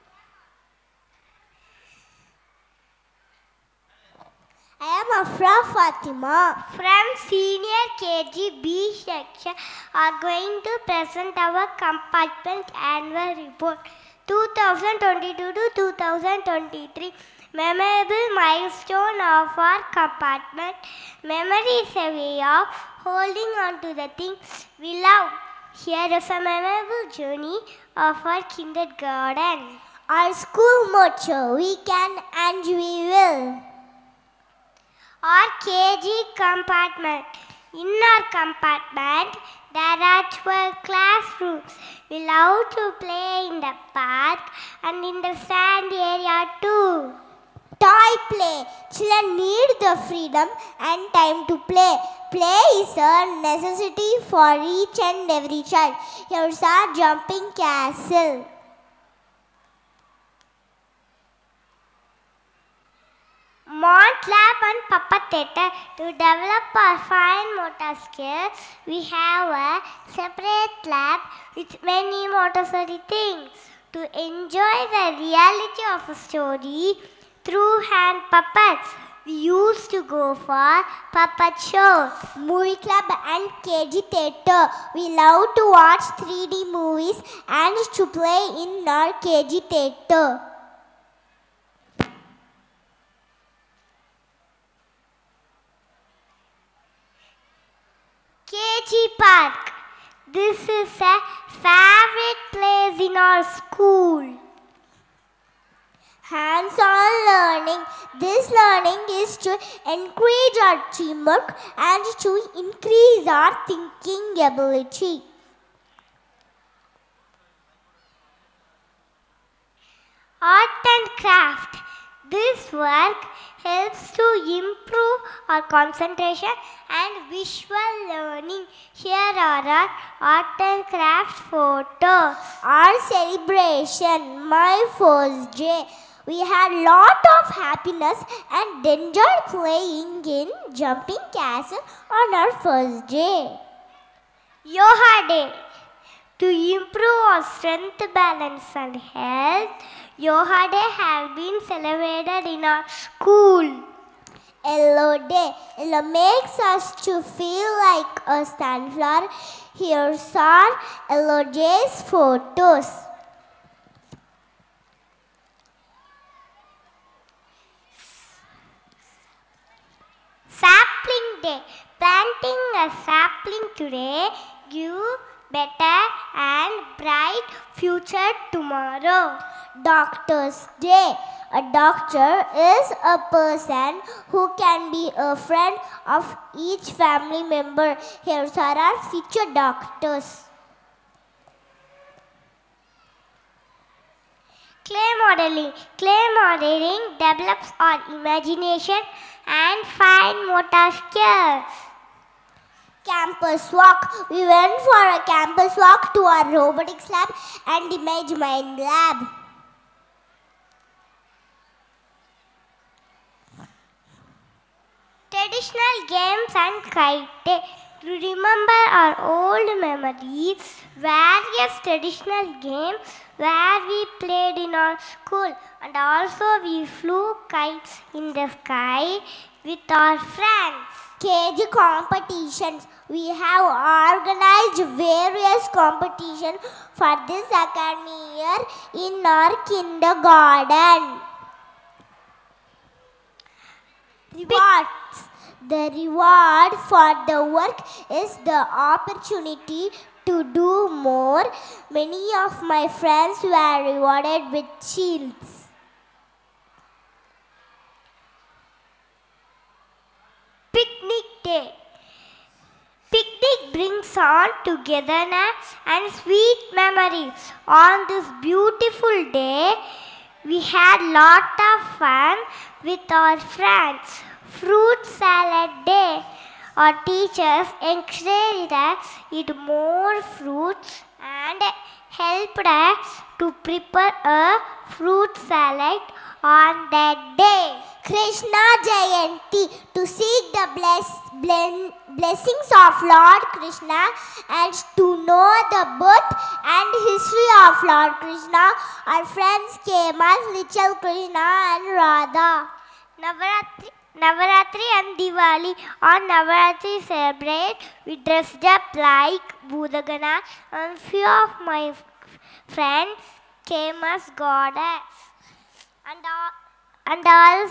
I am Afra Fatima from Senior K G B section are going to present our compartment annual report two thousand twenty-two to two thousand twenty-three. Memorable milestone of our compartment. Memory is a way of holding on to the things we love. Here is a memorable journey of our kindergarten. Our school motto, we can and we will. Our K G compartment. In our compartment, there are twelve classrooms. We love to play in the park and in the sand area too. Toy Enjoy play. Children need the freedom and time to play. Play is a necessity for each and every child. Here's our jumping castle. Mont Lab and Puppet Theatre. To develop our fine motor skills, we have a separate lab with many Montessori things. To enjoy the reality of a story through hand puppets, we used to go for puppet shows, movie club and K G Theatre. We love to watch three D movies and to play in our K G Theatre. K G Park. This is a favorite place in our school. Hands-on learning. This learning is to encourage our teamwork and to increase our thinking ability. Art and craft. This work helps to improve our concentration and visual learning. Here are our art and craft photos. Our celebration, my first day. We had lot of happiness and enjoyed playing in jumping castle on our first day. Yoga day. To improve our strength, balance and health, Yoga Day has been celebrated in our school. Yellow Day. Yellow makes us to feel like a sunflower. Here's our Yellow Day's photos. Sapling Day. Planting a sapling today gives better and bright future tomorrow. Doctor's Day. A doctor is a person who can be a friend of each family member. Here's are our future doctors. Clay modeling. Clay modeling develops our imagination and fine motor skills. Campus walk. We went for a campus walk to our robotics lab and image mind lab. Traditional games and kite day. To remember our old memories, various traditional games where we played in our school, and also we flew kites in the sky with our friends. K G competitions. We have organized various competitions for this academic year in our kindergarten. Rewards. The reward for the work is the opportunity to do more. Many of my friends were rewarded with shields. Picnic day. Picnic brings on togetherness and sweet memories. On this beautiful day, we had lot of fun with our friends. Fruit salad day. Our teachers encouraged us to eat more fruits and helped us to prepare a fruit salad on that day. Krishna Jayanti. To seek the bless, bless, blessings of Lord Krishna and to know the birth and history of Lord Krishna, our friends came as little Krishna and Radha. Navaratri. Navaratri and Diwali. On Navaratri celebrate, we dressed up like Budagana, and few of my friends came as goddess. And all, and all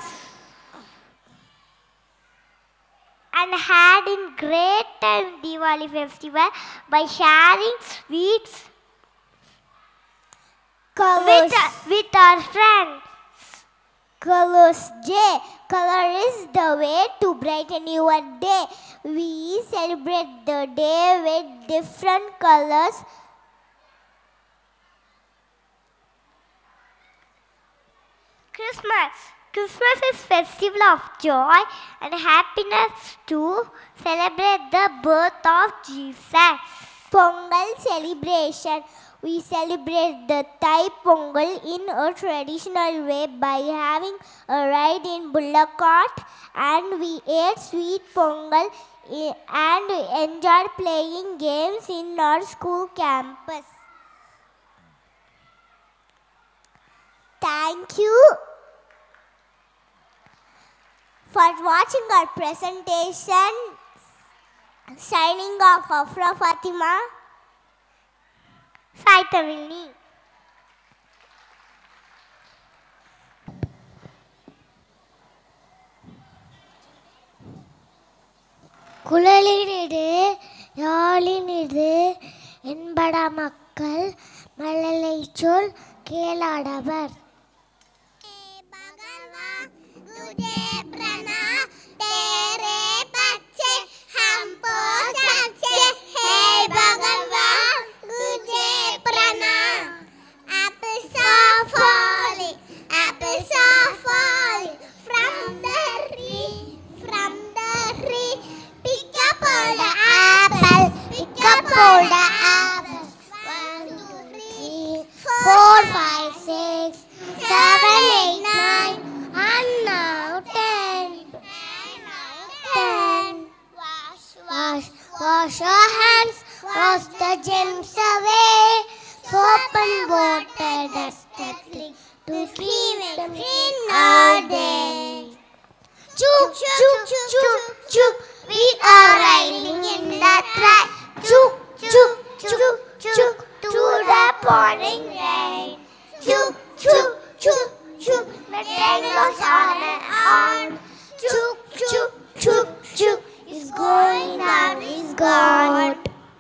and had in great time Diwali festival by sharing sweets with, with our friends. Colors Day. Color is the way to brighten your day. We celebrate the day with different colors. Christmas. Christmas is festival of joy and happiness to celebrate the birth of Jesus. Pongal celebration. We celebrate the Thai Pongal in a traditional way by having a ride in bullock cart, and we ate sweet Pongal and enjoyed playing games in our school campus. Thank you for watching our presentation. Signing off, Afra Fatima, Saitavini. குழலினிடு யாழினிடு என்பட மக்கள் மழலை சொல் கேளாடவர். Four, five, six, seven, eight, nine, and now ten. Ten. Wash, wash, wash your hands, wash the germs away. Soap and water, dust the clean to keep them clean all day. Chook, chook, chook, chook, we are riding in the track. Chook, chook, chook, chook, to the pouring rain. Chook, chook, chook, chook, the train goes on and on. Chook, chook, chook, chook, is going down, is gone.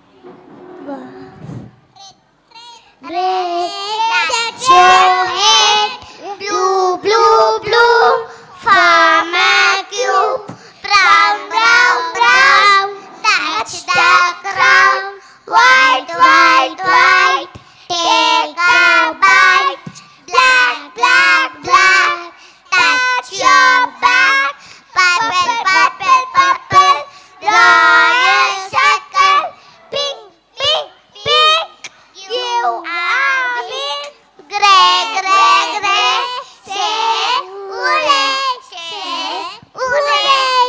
Red, your head, blue, blue, blue, farmer cube, brown, brown, brown, touch the crown, white, white, white, take a bite, black, black, black, touch your back, purple, purple, purple, royal circle, pink, pink, pink, you are pink, grey, grey, grey, say hooray, say hooray.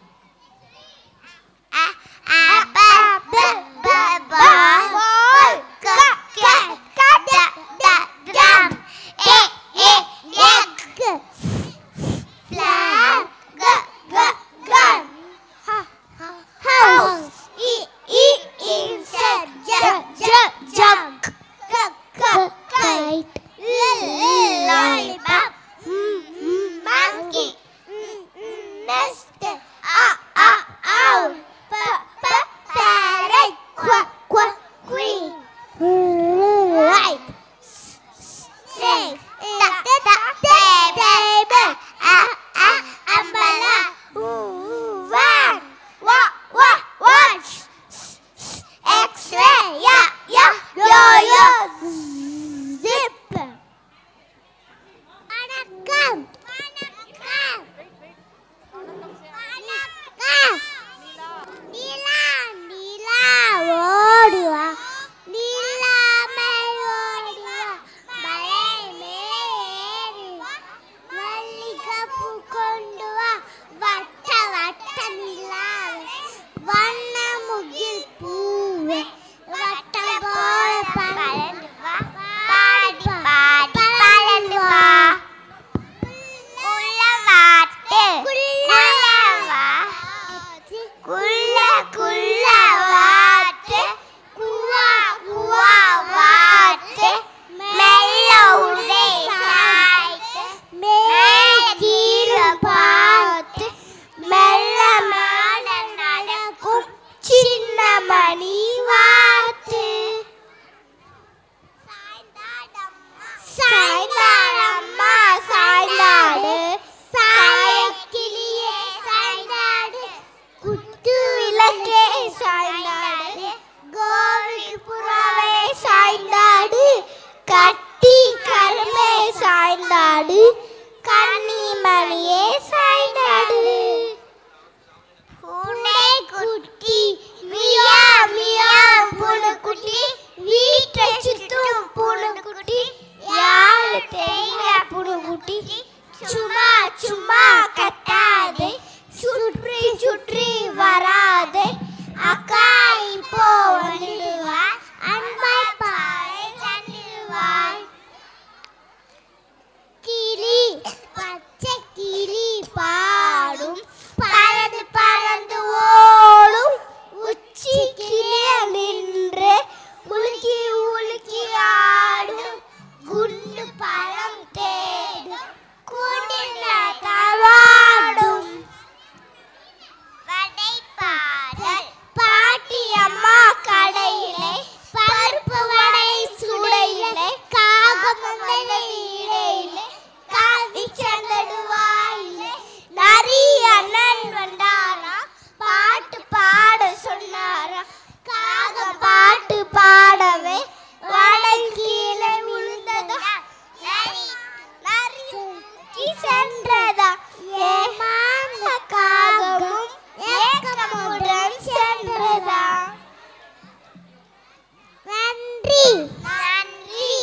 Ah, ah, ba, ba, ba, ba, ball, cat, cat, cat, da, da, drum, eh, eh, egg, flag, g, g, gun, house, e, e, insect, j, j, junk, k, k, kite, l, l, lollipop, mm, mm, monkey, mm, mm, nest, ah, ah, owl, p, p, parrot, quack, quack, queen, right, snake, duck, duck, table, ah, ah, umbrella, ooh, van, wa, wa, watch, X-ray, yeah, yeah, yo-yo, zip. வணக்கம் வணக்கம் வணக்கம் நிலா நிலா ஓடுவா நிலாமை ஓடுவா மலை மேலேறிவா மல்லிகைப்பூ கொண்டு வா வட்ட வட்ட நிலாவே வண்ண முகில் பூவே வட்டம் போல பறந்து வா பாடி பாடி பறந்து வா குள்ளவாட்டு குள்ளவா குள்ள குள்ளவாட்டு குவா குவா வாட்டு மெல்ல உடை சாய்த்து மேகீர பார்த்து மெல்ல மாட நடக்கும் சின்ன மணி வாத்து சாய்ந்தாடம்மா சாய்ந்தாடு சாயக்கிளியே சாய்ந்தாடு குத்து விளக்கே சாய்ந்தாடு கோவி புறாவே சாய்ந்தாடு கட்டி கருமே சாய்ந்தாடு கன்னிமர கண்ணு பழம் தேடும் கூட்டின தவாடும் வடைப்பாடல் பாட்டியம்மா கடையிலே பருப்பு வடை சுடையிலே காகமங்கல நீடையிலே காதி சந்தடுவாயிலே நரி அண்ணன் வந்தாரா பாட்டு பாட சொன்னாரா காக பாட்டு பாடவே வடை கீழே விழுந்ததா நரி நரி தூக்கி சென்றதா ஏமாந்த காகமும் ஏக்கமுடன் சென்றதா. நன்றி நன்றி.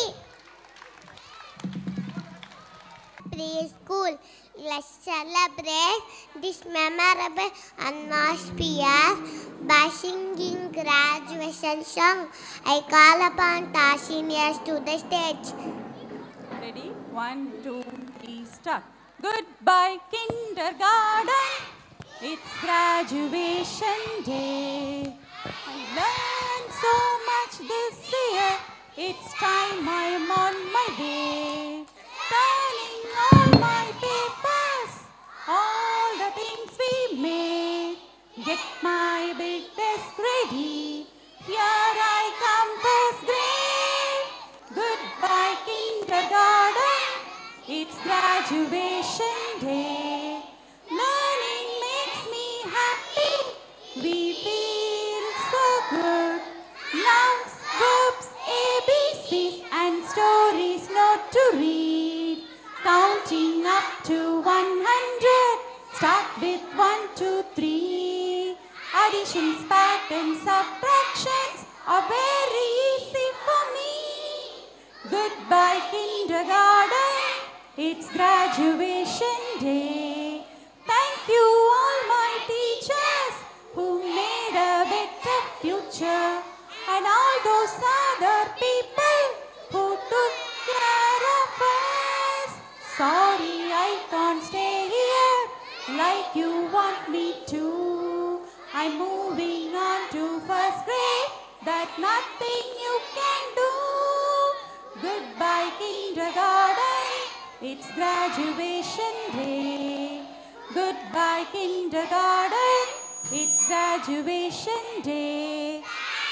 Preschool, let's celebrate this memorable and auspicious by singing graduation song. I call upon our seniors to the stage. Ready? One, two, three, start. Goodbye, kindergarten. It's graduation day. I learned so much this year. It's time I'm on my way. Turning all my papers, all the things we made. Get my big desk ready. Here I come, first grade. Goodbye, kindergarten. It's graduation day. Learning makes me happy. We feel so good. Nouns, verbs, A B Cs and stories not to read. Counting up to one hundred. Start with one, two, three. Additions, patterns, subtractions are very easy for me. Goodbye, kindergarten. It's graduation day. Thank you all my teachers who made a better future, and all those other people who took care of us. Sorry I can't stay here like you want me to. I'm moving on to first grade, that nothing you can do. Goodbye, kindergarten. It's graduation day. Goodbye, kindergarten. It's graduation day.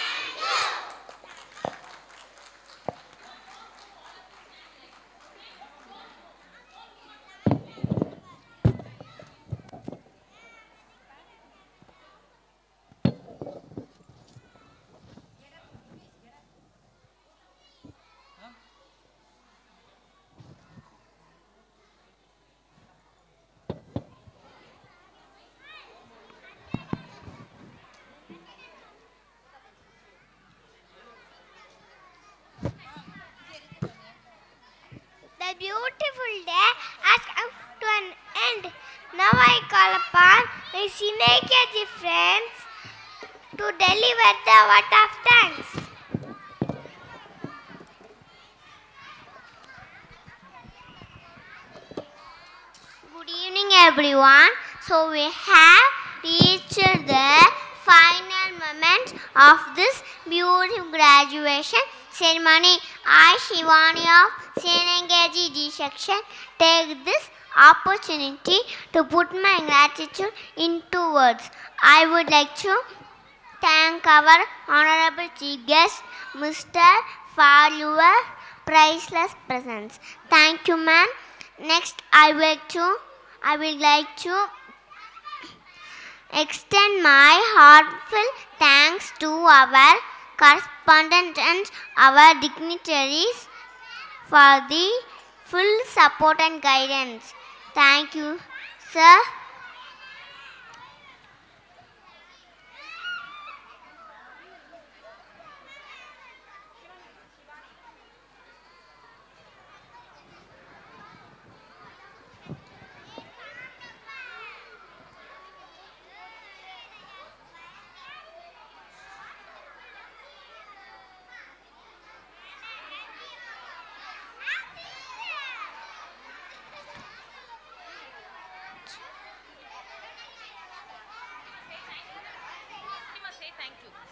The beautiful day has come to an end. Now I call upon my senior K G friends to deliver the word of thanks. Good evening, everyone. So we have reached the final moment of this beautiful graduation ceremony. I, Shivani of Senior K G D section, take this opportunity to put my gratitude into words. I would like to thank our honorable chief guest, Mister for your priceless presence. Thank you, ma'am. Next, I would like to, I would like to extend my heartfelt thanks to our correspondent and our dignitaries for the full support and guidance. Thank you, sir.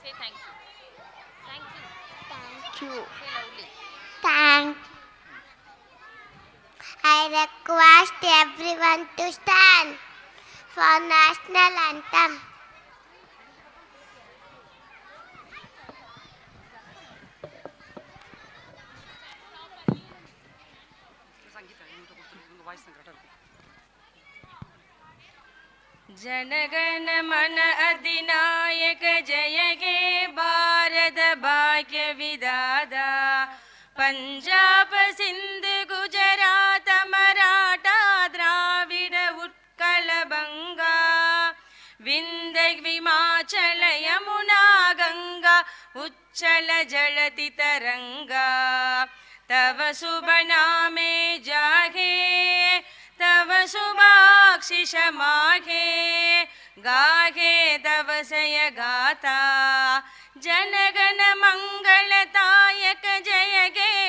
Thank you. Thank request everyone to stand for national anthem. जनगण मन अधिनायक जय गे भारत भाग्य विदाता पंजाब सिंध गुजरात मराठा द्राविड उत्कल बंगा विंध्य हिमाचल यमुना गंगा उच्चल जलति तरंगा तव शुभ नामे जागे तव शुभाशिष माघे गाहे तव सय गाथा जनगण मंगलदायक जय गे